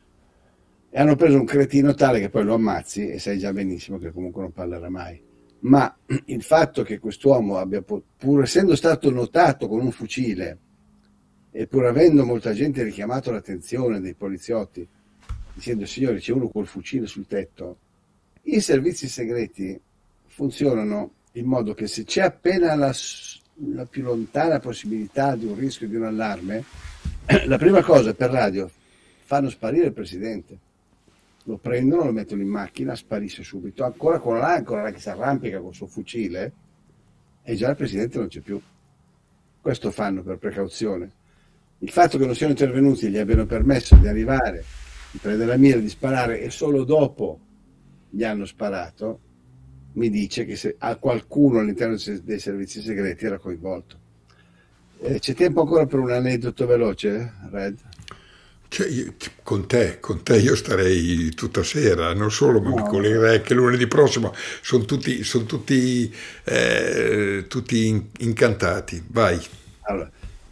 e hanno preso un cretino tale che poi lo ammazzi e sai già benissimo che comunque non parlerà mai. Ma il fatto che quest'uomo abbia, pur essendo stato notato con un fucile e pur avendo molta gente richiamato l'attenzione dei poliziotti dicendo signori c'è uno col fucile sul tetto, i servizi segreti funzionano in modo che se c'è appena la, la più lontana possibilità di un rischio, di un allarme, la prima cosa per radio fanno sparire il presidente, lo prendono, lo mettono in macchina, sparisce subito, ancora con là, ancora là che si arrampica con il suo fucile e già il presidente non c'è più. Questo fanno per precauzione. Il fatto che non siano intervenuti e gli abbiano permesso di arrivare, di prendere la mira, di sparare e solo dopo gli hanno sparato, mi dice che se a qualcuno all'interno dei servizi segreti era coinvolto. Eh, c'è tempo ancora per un aneddoto veloce, Red? Cioè, io, con te, con te io starei tutta sera, non solo, ma No, mi collegherei anche lunedì prossimo. Sono tutti, sono tutti, eh, tutti in- incantati. Vai. allora,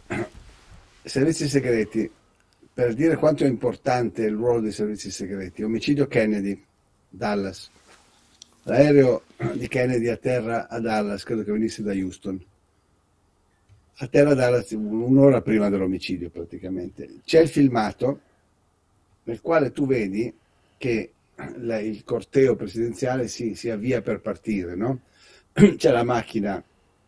servizi segreti, per dire quanto è importante il ruolo dei servizi segreti, omicidio Kennedy, Dallas. L'aereo di Kennedy a terra a Dallas, credo che venisse da Houston. A terra a Dallas un'ora prima dell'omicidio praticamente. C'è il filmato nel quale tu vedi che la- il corteo presidenziale si, si avvia per partire, no? C'è la macchina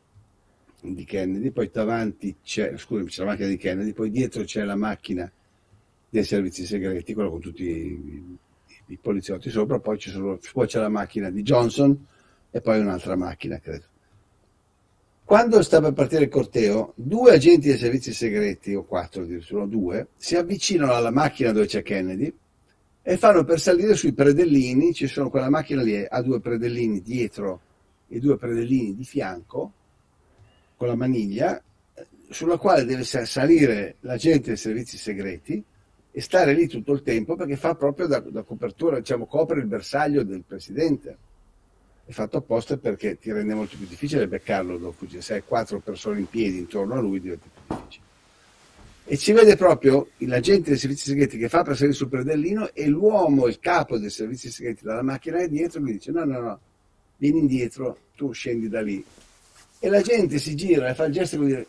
di Kennedy, poi davanti c'è, scusami, c'è la macchina di Kennedy, poi dietro c'è la macchina dei servizi segreti, quello con tutti i, i poliziotti sopra, poi, ci sono, poi c'è la macchina di Johnson e poi un'altra macchina, credo. Quando sta per partire il corteo, due agenti dei servizi segreti, o quattro addirittura, due, si avvicinano alla macchina dove c'è Kennedy e fanno per salire sui predellini. Ci sono quella macchina lì, ha due predellini dietro e due predellini di fianco, con la maniglia, sulla quale deve salire l'agente dei servizi segreti e stare lì tutto il tempo, perché fa proprio da, da copertura, diciamo, copre il bersaglio del presidente. È fatto apposta perché ti rende molto più difficile beccarlo dopo, se hai quattro persone in piedi intorno a lui diventa più difficile. E ci vede proprio l'agente dei servizi segreti che fa per salire sul predellino, e l'uomo, il capo dei servizi segreti dalla macchina è dietro, e lui dice no no no, vieni indietro, tu scendi da lì. E la gente si gira e fa il gesto di dire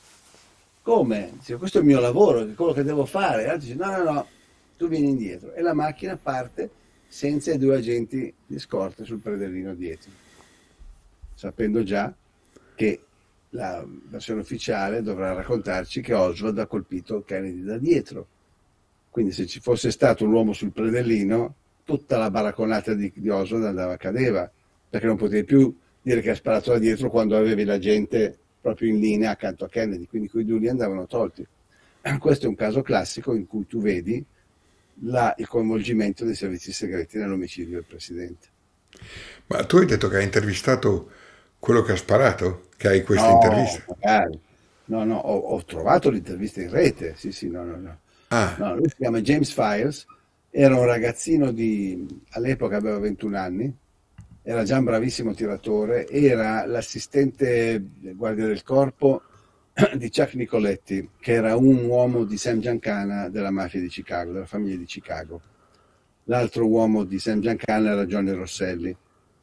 come? Dice, questo è il mio lavoro, è quello che devo fare. E l'altro dice no no no, tu vieni indietro. E la macchina parte senza i due agenti di scorta sul predellino dietro, sapendo già che la versione ufficiale dovrà raccontarci che Oswald ha colpito Kennedy da dietro. Quindi se ci fosse stato un uomo sul predellino, tutta la baracconata di, di Oswald andava a cadeva, perché non potevi più dire che ha sparato da dietro quando avevi la gente proprio in linea accanto a Kennedy, quindi quei due lì andavano tolti. Questo è un caso classico in cui tu vedi la, il coinvolgimento dei servizi segreti nell'omicidio del presidente. Ma tu hai detto che hai intervistato quello che ha sparato, che hai questa No, intervista? magari. No, no, ho, ho trovato l'intervista in rete, sì, sì, no, no, no. Ah, No, lui si chiama James Files, era un ragazzino di, all'epoca aveva ventuno anni, era già un bravissimo tiratore, era l'assistente guardia del corpo di Chuck Nicoletti, che era un uomo di Sam Giancana della mafia di Chicago, della famiglia di Chicago. L'altro uomo di Sam Giancana era Johnny Rosselli.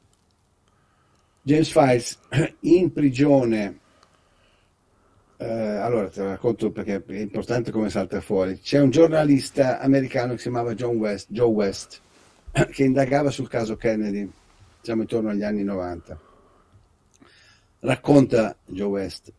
James Files in prigione, eh, allora te lo racconto perché è importante come salta fuori. C'è un giornalista americano che si chiamava John West, Joe West, che indagava sul caso Kennedy, siamo intorno agli anni novanta. Racconta Joe West,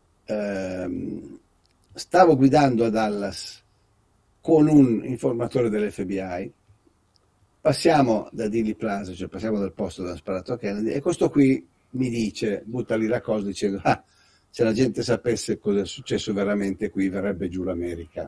ehm, stavo guidando a Dallas con un informatore dell'F B I, passiamo da Dealey Plaza, cioè passiamo dal posto dove ha sparato a Kennedy, e questo qui mi dice, butta lì la cosa dicendo, ah, se la gente sapesse cosa è successo veramente qui verrebbe giù l'America.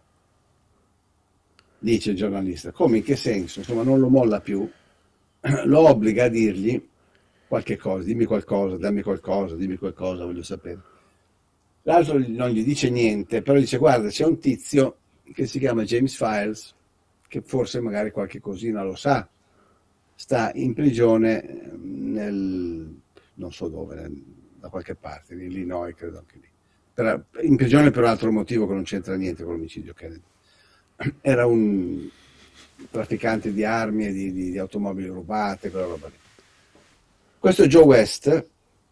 Dice il giornalista, come, in che senso? Insomma, non lo molla più, lo obbliga a dirgli qualche cosa, dimmi qualcosa, dammi qualcosa, dimmi qualcosa, voglio sapere. L'altro non gli dice niente, però dice, guarda, c'è un tizio che si chiama James Files, che forse magari qualche cosina lo sa, sta in prigione nel, non so dove, nel, da qualche parte, in Illinois, credo anche lì. Per, in prigione per un altro motivo che non c'entra niente con l'omicidio Kennedy. Era un trafficante di armi e di, di, di automobili rubate, quella roba lì. Questo Joe West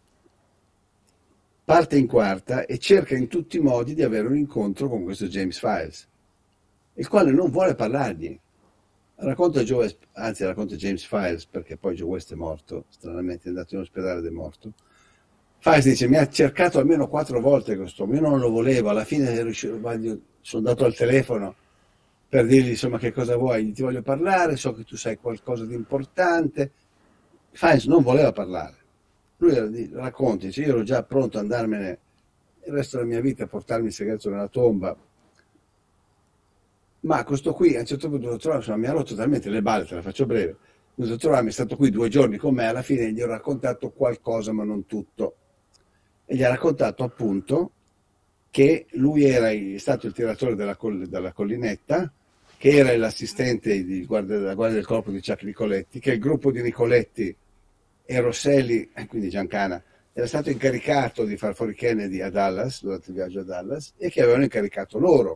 parte in quarta e cerca in tutti i modi di avere un incontro con questo James Files, il quale non vuole parlargli. Racconta Joe West, anzi racconta James Files, perché poi Joe West è morto, stranamente è andato in ospedale ed è morto. Files dice, mi ha cercato almeno quattro volte quest'uomo, io non lo volevo, alla fine sono andato al telefono per dirgli insomma che cosa vuoi, ti voglio parlare, so che tu sai qualcosa di importante. Files non voleva parlare, lui racconta, dice, io ero già pronto ad andarmene il resto della mia vita a portarmi il segreto nella tomba, ma questo qui a un certo punto lo trovo, insomma, mi ha rotto talmente le balle, te la faccio breve, il dottor Ram è stato qui due giorni con me, alla fine gli ho raccontato qualcosa ma non tutto, e gli ha raccontato appunto che lui era è stato il tiratore della, coll- della collinetta, che era l'assistente di guardia, della guardia del corpo di Chuck Nicoletti, che il gruppo di Nicoletti e Rosselli, quindi Giancana, era stato incaricato di far fuori Kennedy a Dallas, durante il viaggio a Dallas, e che avevano incaricato loro.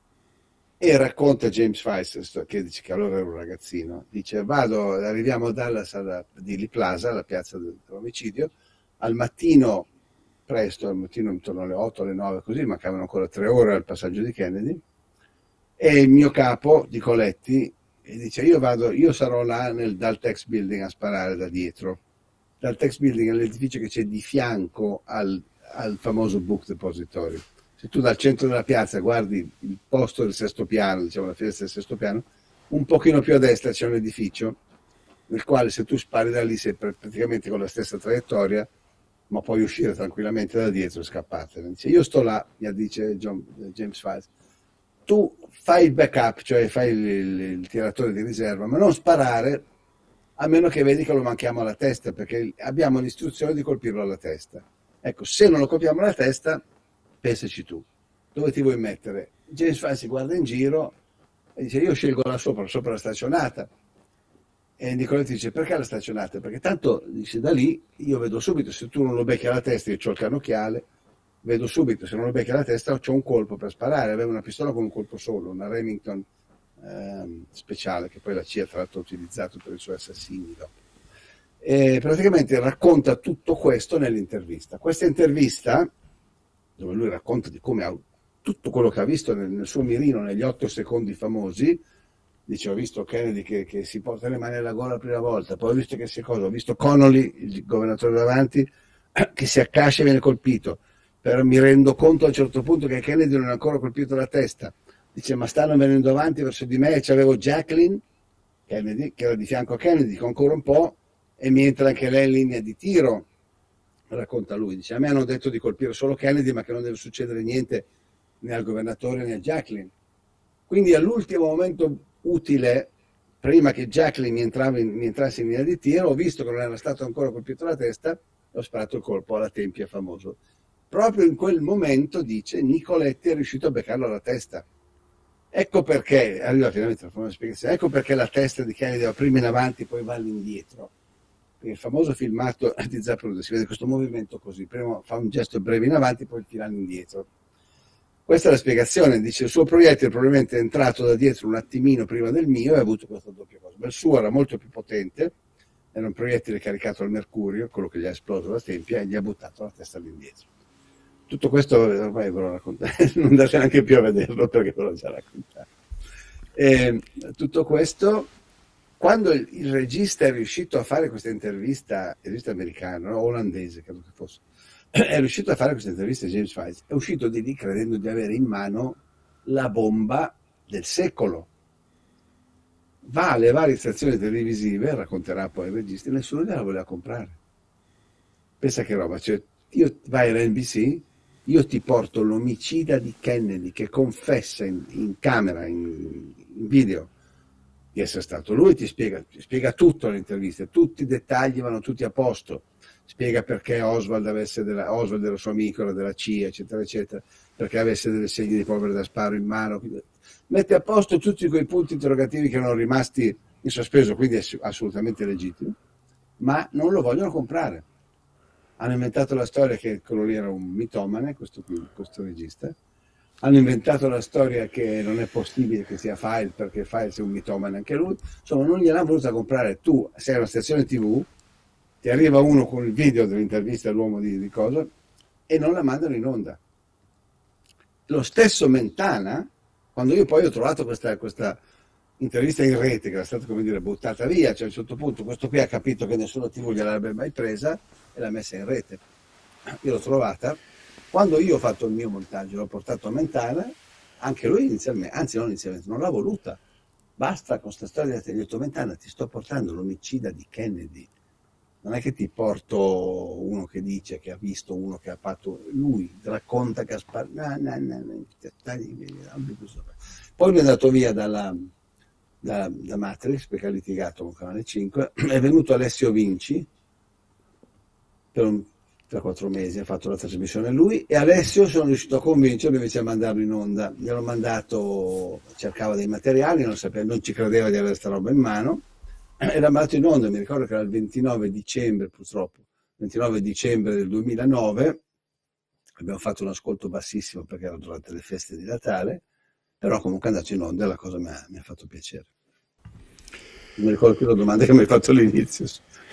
E racconta James Weiss, che dice che allora era un ragazzino, dice vado, arriviamo a Dallas alla, di Lee Plaza, alla piazza dell'omicidio, al mattino presto, al mattino intorno alle otto, alle nove, così, mancavano ancora tre ore al passaggio di Kennedy, e il mio capo di Coletti e dice io vado, io sarò là nel Daltex Building a sparare da dietro. Daltex Building è l'edificio che c'è di fianco al, al famoso Book Depository. Se tu dal centro della piazza guardi il posto del sesto piano, diciamo la finestra del sesto piano, un pochino più a destra c'è un edificio nel quale se tu spari da lì sei praticamente con la stessa traiettoria, ma puoi uscire tranquillamente da dietro e scappare. Dice, io sto là, mi dice John, James Weiss, tu fai il backup, cioè fai il, il, il tiratore di riserva, ma non sparare a meno che vedi che lo manchiamo alla testa, perché abbiamo l'istruzione di colpirlo alla testa. Ecco, se non lo colpiamo alla testa, pensaci tu, dove ti vuoi mettere? James Weiss si guarda in giro e dice io scelgo là sopra, sopra la staccionata. E Nicoletti dice perché la staccionata? Perché tanto dice da lì io vedo subito, se tu non lo becchi alla testa, io ho il cannocchiale, vedo subito, se non lo becchi alla testa ho un colpo per sparare. Aveva una pistola con un colpo solo, una Remington ehm, speciale, che poi la C I A tra l'altro ha utilizzato per i suoi assassini dopo. E praticamente racconta tutto questo nell'intervista. Questa intervista, dove lui racconta di come ha tutto quello che ha visto nel, nel suo mirino negli otto secondi famosi, dice ho visto Kennedy che, che si porta le mani alla gola la prima volta, poi ho visto che si cosa, ho visto Connolly, il governatore davanti, che si accascia e viene colpito, però mi rendo conto a un certo punto che Kennedy non è ancora colpito la testa, dice ma stanno venendo avanti verso di me e c'avevo Jacqueline Kennedy che era di fianco a Kennedy con ancora un po' e mi entra anche lei in linea di tiro, racconta lui, dice a me hanno detto di colpire solo Kennedy ma che non deve succedere niente né al governatore né a Jacqueline, quindi all'ultimo momento utile, prima che Jacqueline mi, entrava in, mi entrasse in linea di tiro, ho visto che non era stato ancora colpito la testa, ho sparato il colpo alla tempia famoso. Proprio in quel momento, dice, Nicoletti è riuscito a beccarlo alla testa. Ecco perché, arriva finalmente la famosa spiegazione, ecco perché la testa di Kennedy va prima in avanti, poi va all'indietro. Il famoso filmato di Zapruder si vede questo movimento così, prima fa un gesto breve in avanti, poi tira all'indietro. Questa è la spiegazione, dice il suo proiettile probabilmente è entrato da dietro un attimino prima del mio e ha avuto questa doppia cosa, ma il suo era molto più potente, era un proiettile caricato al mercurio, quello che gli ha esploso la tempia e gli ha buttato la testa all'indietro. Tutto questo ormai ve lo raccontate, non andate neanche più a vederlo perché ve l'ho già raccontato. E, tutto questo, quando il, il regista è riuscito a fare questa intervista, il regista americano, no? Olandese credo che fosse, è riuscito a fare questa intervista a James Weiss, è uscito di lì credendo di avere in mano la bomba del secolo. Va alle varie stazioni televisive, racconterà poi il regista, nessuno gliela voleva comprare. Pensa che roba, cioè io vai all'N B C, io ti porto l'omicida di Kennedy che confessa in, in camera, in, in video, di essere stato lui, ti spiega, ti spiega tutto all'intervista, tutti i dettagli vanno tutti a posto. Spiega perché Oswald avesse della, Oswald era suo amico, era della C I A, eccetera, eccetera, perché avesse delle segni di polvere da sparo in mano. Mette a posto tutti quei punti interrogativi che erano rimasti in sospeso, quindi è assolutamente legittimo, ma non lo vogliono comprare. Hanno inventato la storia che quello lì era un mitomane, questo, qui, questo regista. Hanno inventato la storia che non è possibile che sia File, perché File sia un mitomane anche lui. Insomma, non gliel'hanno voluta comprare. Tu sei una stazione tivù, ti arriva uno con il video dell'intervista all'uomo di, di cosa e non la mandano in onda. Lo stesso Mentana, quando io poi ho trovato questa, questa intervista in rete che era stata, come dire, buttata via, cioè a un certo punto questo qui ha capito che nessuno tivù gliel'avrebbe mai presa e l'ha messa in rete. Io l'ho trovata, quando io ho fatto il mio montaggio, l'ho portato a Mentana, anche lui inizialmente, anzi non inizialmente, non l'ha voluta. Basta con questa storia, gli ho detto Mentana, ti sto portando l'omicida di Kennedy. Non è che ti porto uno che dice che ha visto uno che ha fatto, lui racconta che ha sparato, no, no, no, no. Poi mi è andato via dalla, da, da Matrix, perché ha litigato con Canale cinque, è venuto Alessio Vinci per un tre quattro mesi, ha fatto la trasmissione lui, e Alessio sono riuscito a convincerlo invece a mandarlo in onda. Gli hanno mandato, cercava dei materiali, non sapeva, non ci credeva di avere sta roba in mano, e l'ha mandato in onda. Mi ricordo che era il ventinove dicembre, purtroppo, ventinove dicembre del duemilanove, abbiamo fatto un ascolto bassissimo perché era durante le feste di Natale, però comunque è andato in onda e la cosa mi ha, mi ha fatto piacere. Non mi ricordo più la domanda che mi hai fatto all'inizio.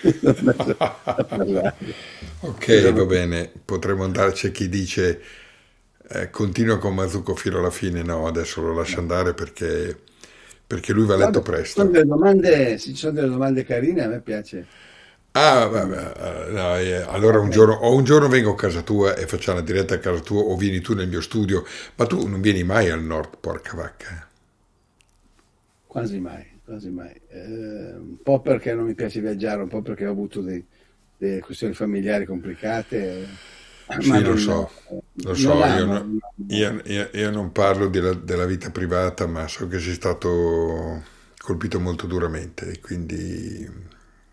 Ok, va bene, potremmo andarci a chi dice eh, continua con Mazzucco fino alla fine. No, adesso lo lascio andare perché, perché lui va a letto presto. Sono delle domande, se ci sono delle domande carine, a me piace. Ah, vabbè, no, eh, allora un giorno, o un giorno vengo a casa tua e facciamo la diretta a casa tua, o vieni tu nel mio studio, ma tu non vieni mai al nord, porca vacca. Quasi mai, quasi mai. Eh, un po' perché non mi piace viaggiare, un po' perché ho avuto dei, delle questioni familiari complicate. Sì, ma lo non, so, lo so, non io, amo, no- non io- amo. io- io non parlo della, della vita privata, ma so che sei stato colpito molto duramente, e quindi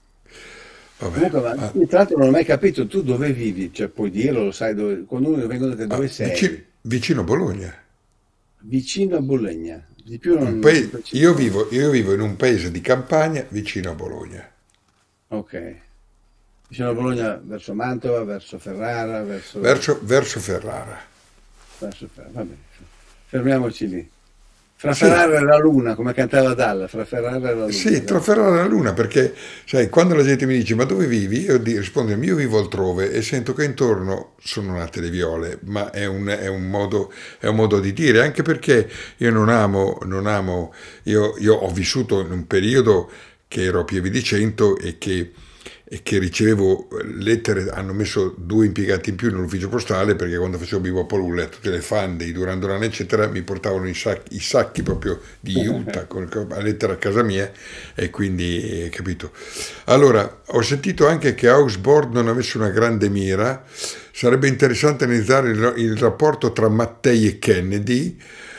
vabbè. Comunque, ma Ah, tra l'altro non ho mai capito tu dove vivi, cioè puoi dirlo, lo sai dove, quando uno vengono da te dove ah, vicino, sei? vicino a Bologna. Vicino a Bologna, di più Un non, non ti paese- io preciso. vivo, io vivo in un paese di campagna vicino a Bologna, Ok, vicino a Bologna verso Mantova, verso Ferrara, verso, verso, verso Ferrara. verso Ferrara, va bene, fermiamoci lì. Fra Sì, Ferrara e la Luna, come cantava Dalla, fra Ferrara e la Luna, sì, tra dai. Ferrara e la Luna, perché sai, quando la gente mi dice ma dove vivi? Io di- rispondo io vivo altrove e sento che intorno sono nate le viole, ma è un, è un modo, è un modo di dire, anche perché io non amo, non amo, io, io ho vissuto in un periodo che ero a Pieve di Cento e che, e che ricevevo lettere, hanno messo due impiegati in più nell'ufficio postale perché quando facevo Bebop Palulle, tutte le fan i Duran Duran eccetera mi portavano i sacchi, i sacchi proprio di Utah con la lettera a casa mia, e quindi eh, capito. Allora ho sentito anche che Augsburg non avesse una grande mira. Sarebbe interessante analizzare il, il rapporto tra Mattei e Kennedy.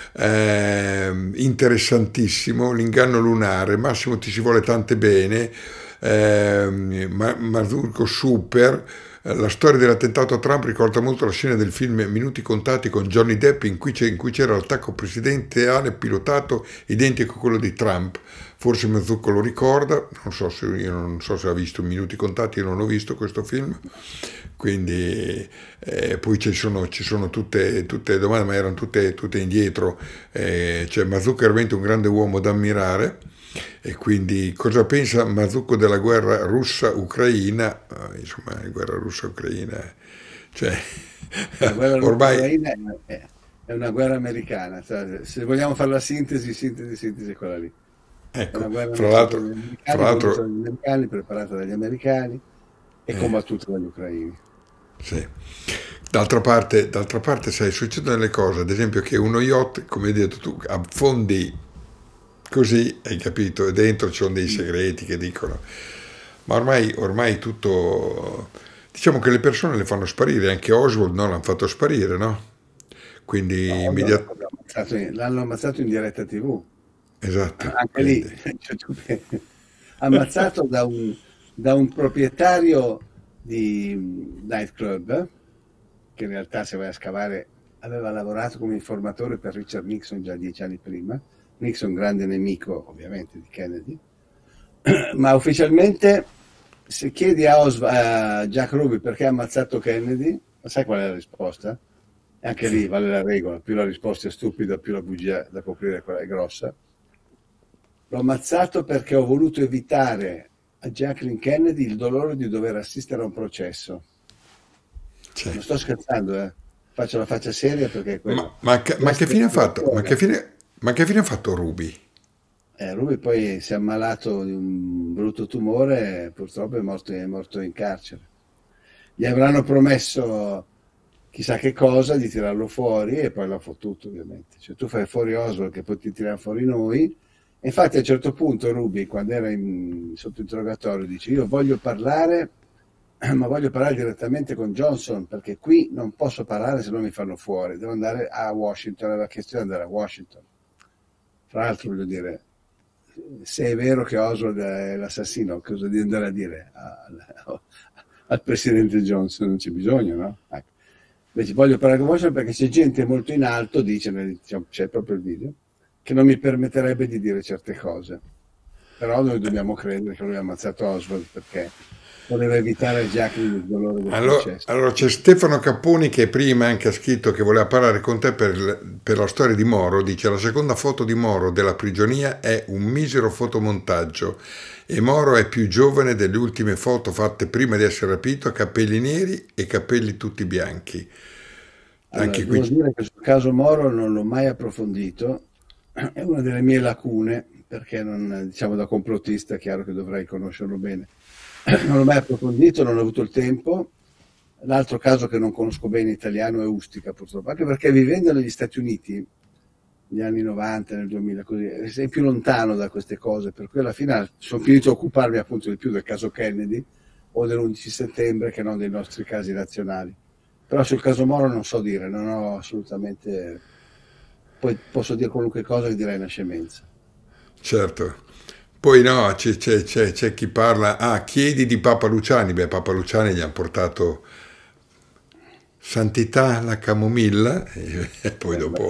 Ehm, interessantissimo, l'inganno lunare, Massimo ti si vuole tante bene, ehm, Ma- Mazurko super. Eh, la storia dell'attentato a Trump ricorda molto la scena del film Minuti contati con Johnny Depp in cui, c'è- in cui c'era l'attacco presidenziale pilotato identico a quello di Trump. Forse Mazzucco lo ricorda, non so se, io non so se ha visto Minuti contati, io non ho visto questo film, quindi eh, poi ci sono, ci sono tutte, tutte le domande, ma erano tutte, tutte indietro. Eh, cioè Mazzucco è veramente un grande uomo da ammirare, e quindi cosa pensa Mazzucco della guerra russa-ucraina? Ah, insomma, la guerra russa-ucraina, cioè, La guerra ormai, russo-ucraina è, è una guerra americana, cioè, se vogliamo fare la sintesi, sintesi, sintesi è quella lì. È una ecco, guerra fra iniziata l'altro, dagli fra americani, condotta l'altro, dagli americani, preparata dagli americani e eh, combattuta dagli ucraini. sì. D'altra parte, d'altra parte, sai, succedono delle cose, ad esempio che uno yacht, come hai detto tu, affondi così, hai capito, e dentro ci sono dei segreti che dicono, ma ormai, ormai tutto, diciamo che le persone le fanno sparire, anche Oswald no, l'hanno fatto sparire, no? Quindi No, Oswald immediatamente, l'hanno ammazzato in, l'hanno ammazzato in diretta T V, esatto, anche lì, quindi, cioè, tu- ammazzato da un, da un proprietario di nightclub, che in realtà se vai a scavare aveva lavorato come informatore per Richard Nixon già dieci anni prima. Nixon grande nemico ovviamente di Kennedy, ma ufficialmente se chiedi a, Os- a Jack Ruby perché ha ammazzato Kennedy, sai qual è la risposta? E anche lì vale la regola, più la risposta è stupida, più la bugia da coprire quella è grossa. L'ho ammazzato perché ho voluto evitare a Jacqueline Kennedy il dolore di dover assistere a un processo. cioè, Non sto scherzando, eh. Faccio la faccia seria perché è quello. ma, ma che, ma che Questa fine ha fatto? Ma che situazione. fine, ma che fine ha fatto Ruby? Eh, lui poi si è ammalato di un brutto tumore e purtroppo è morto, è morto in carcere. Gli avranno promesso chissà che cosa di tirarlo fuori e poi l'ha fottuto ovviamente. Cioè tu fai fuori Oswald che poi ti tirano fuori noi. E infatti a un certo punto Ruby, quando era in, sotto interrogatorio, dice io voglio parlare, ma voglio parlare direttamente con Johnson perché qui non posso parlare se non mi fanno fuori, devo andare a Washington, aveva chiesto di andare a Washington. Tra l'altro voglio dire, se è vero che Oswald è l'assassino, cosa devi andare a dire al, al presidente Johnson? Non c'è bisogno, no? Ecco. Invece voglio parlare con voi perché c'è gente molto in alto, dice, c'è proprio il video, che non mi permetterebbe di dire certe cose. Però noi dobbiamo credere che lui ha ammazzato Oswald perché voleva evitare a Jacqueline il dolore del allora, processo. allora c'è Stefano Capponi che prima anche ha scritto che voleva parlare con te per, per la storia di Moro. Dice: la seconda foto di Moro della prigionia è un misero fotomontaggio e Moro è più giovane delle ultime foto fatte prima di essere rapito, capelli neri e capelli tutti bianchi. Allora, anche devo qui... dire che sul caso Moro non l'ho mai approfondito, è una delle mie lacune, perché non, diciamo, da complottista è chiaro che dovrei conoscerlo bene. Non l'ho mai approfondito, non ho avuto il tempo. L'altro caso che non conosco bene italiano è Ustica, purtroppo, anche perché vivendo negli Stati Uniti negli anni novanta, nel duemila, così, sei più lontano da queste cose, per cui alla fine sono finito a occuparmi appunto di più del caso Kennedy o dell'undici settembre che non dei nostri casi nazionali. Però sul caso Moro non so dire, non ho assolutamente... Poi posso dire qualunque cosa che direi una scemenza. Certo. Poi no, c'è, c'è, c'è, c'è chi parla, ah, chiedi di Papa Luciani. Beh, Papa Luciani gli ha portato santità, la camomilla, e poi dopo...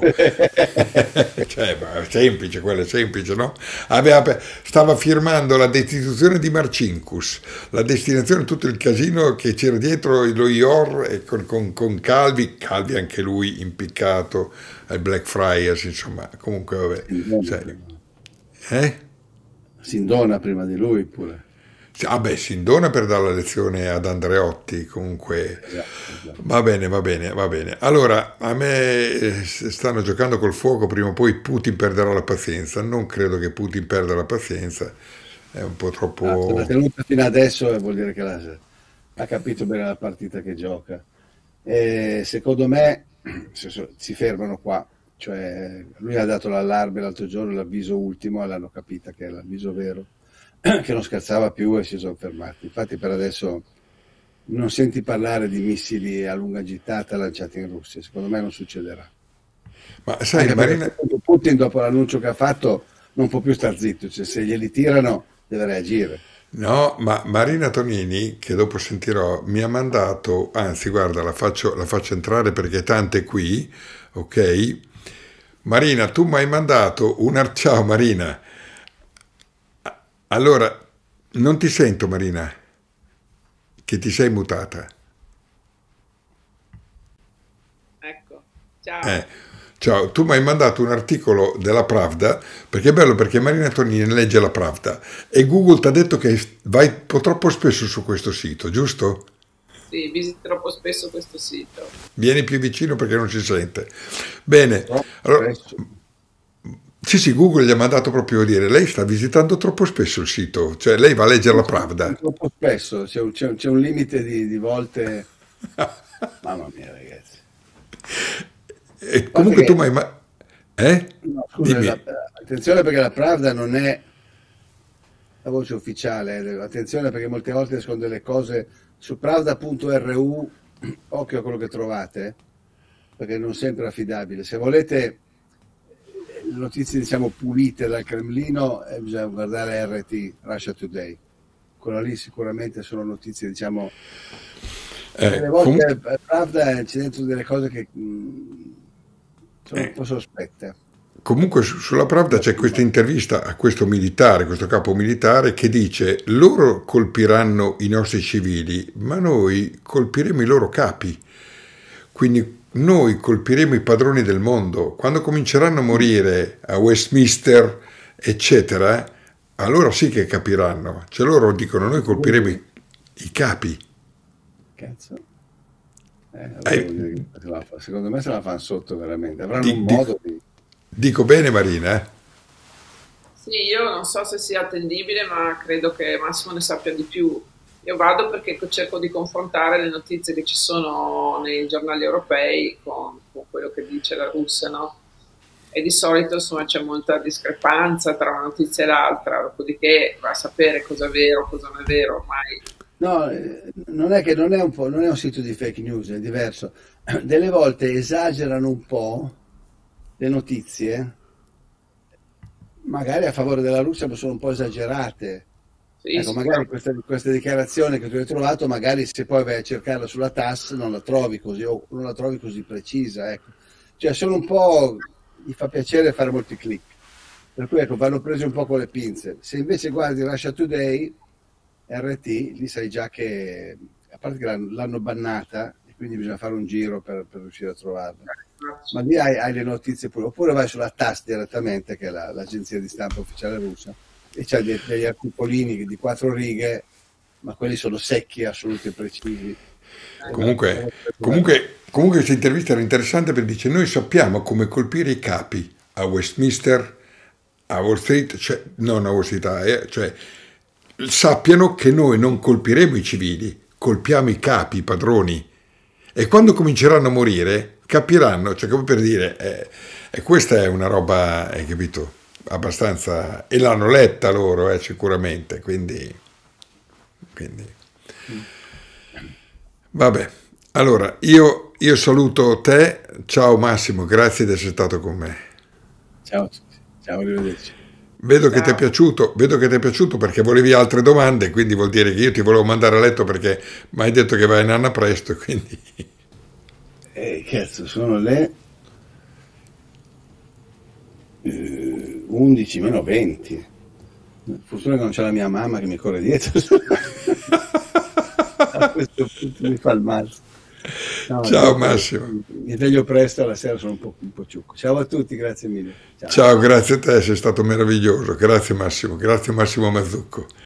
cioè, ma è semplice, quello è semplice, no? Aveva, stava firmando la destituzione di Marcinkus, la destinazione, tutto il casino che c'era dietro lo I O R, e con, con, con Calvi, Calvi anche lui impiccato al Blackfriars, insomma, comunque vabbè. Sai, eh? Sindona prima di lui pure. Ah beh, Sindona per dare la lezione ad Andreotti, comunque. Esatto, esatto. Va bene, va bene, va bene. Allora, a me stanno giocando col fuoco, prima o poi Putin perderà la pazienza. Non credo che Putin perda la pazienza, è un po' troppo... Ah, se l'ha tenuta fino adesso vuol dire che la, ha capito bene la partita che gioca. E secondo me si fermano qua. Cioè, lui ha dato l'allarme l'altro giorno, l'avviso ultimo, e l'hanno capita che è l'avviso vero, che non scherzava più e si sono fermati. Infatti per adesso non senti parlare di missili a lunga gittata lanciati in Russia, secondo me non succederà. Ma sai, Marina... Putin dopo l'annuncio che ha fatto non può più star zitto, cioè se glieli tirano deve reagire. No, ma Marina Tonini, che dopo sentirò, mi ha mandato, anzi guarda, la faccio, la faccio entrare perché tante qui, ok? Marina, tu mi hai mandato un... Ciao Marina. Allora, non ti sento Marina, che ti sei mutata. Ecco, ciao. Eh, ciao, tu mi hai mandato un articolo della Pravda, perché è bello perché Marina Tonini legge la Pravda e Google ti ha detto che vai un po' troppo spesso su questo sito, giusto? Sì, visito troppo spesso questo sito. Vieni più vicino perché non si sente. Bene, allora, sì sì, Google gli ha mandato proprio a dire, lei sta visitando troppo spesso il sito, cioè lei va a leggere la Pravda. Troppo spesso, c'è un, c'è un limite di, di volte, mamma mia ragazzi. E comunque tu mi hai... Ma... Eh? No, scusa, la, attenzione perché la Pravda non è la voce ufficiale, eh, attenzione perché molte volte escono delle cose su pravda punto R U, occhio a quello che trovate, perché non sempre è affidabile. Se volete notizie diciamo pulite dal Cremlino, eh, bisogna guardare R T, Russia Today. Quella lì sicuramente sono notizie diciamo... Eh, delle volte com... Pravda c'è dentro delle cose che mh, sono eh. un po' sospette. Comunque sulla Pravda c'è questa intervista a questo militare, questo capo militare, che dice: loro colpiranno i nostri civili, ma noi colpiremo i loro capi. Quindi noi colpiremo i padroni del mondo. Quando cominceranno a morire a Westminster, eccetera, allora sì che capiranno. Cioè loro dicono: noi colpiremo i, i capi. Cazzo. Eh, eh, secondo me se la fanno sotto veramente. Avranno di, un modo di... Dico bene Marina? Eh? Sì, io non so se sia attendibile, ma credo che Massimo ne sappia di più. Io vado perché cerco di confrontare le notizie che ci sono nei giornali europei con, con quello che dice la Russia, no? E di solito insomma c'è molta discrepanza tra una notizia e l'altra, dopodiché va a sapere cosa è vero, cosa non è vero ormai. No, non è che non è un po', non è un sito di fake news, è diverso. Delle volte esagerano un po' le notizie, magari a favore della Russia, ma sono un po' esagerate. Sì, Ecco, sì. magari questa, questa dichiarazione che tu hai trovato, magari se poi vai a cercarla sulla T A S non la trovi così, o non la trovi così precisa, ecco. Cioè sono un po', gli fa piacere fare molti click, per cui ecco, vanno presi un po' con le pinze. Se invece guardi Russia Today, R T, lì sai già che, a parte che l'hanno, l'hanno bannata, e quindi bisogna fare un giro per, per riuscire a trovarla. Ma lì hai, hai le notizie pure, oppure vai sulla T A S direttamente, che è la, l'agenzia di stampa ufficiale russa, e c'è dei, degli articolini di quattro righe, ma quelli sono secchi, assoluti e precisi. Comunque, comunque, comunque questa intervista era interessante perché dice: noi sappiamo come colpire i capi a Westminster, a Wall Street, cioè, non a Wall Street, eh, cioè sappiano che noi non colpiremo i civili, colpiamo i capi, i padroni, e quando cominceranno a morire capiranno, cioè come per dire, eh, e questa è una roba, hai capito, abbastanza, e l'hanno letta loro, eh, sicuramente, quindi, quindi. Vabbè, allora io, io saluto te, ciao Massimo, grazie di essere stato con me. Ciao a tutti, ciao, arrivederci. Vedo che ti è piaciuto, vedo che ti è piaciuto perché volevi altre domande, quindi vuol dire che io ti volevo mandare a letto perché mi hai detto che vai in Anna presto, quindi... Eh, cazzo, sono le eh, undici meno venti. Fortuna che non c'è la mia mamma che mi corre dietro. A questo punto mi fa il mazzo. No, ciao no, Massimo. Mi sveglio presto, alla sera sono un po', un po' ciucco. Ciao a tutti, grazie mille. Ciao. Ciao, grazie a te, sei stato meraviglioso. Grazie Massimo, grazie Massimo Mazzucco.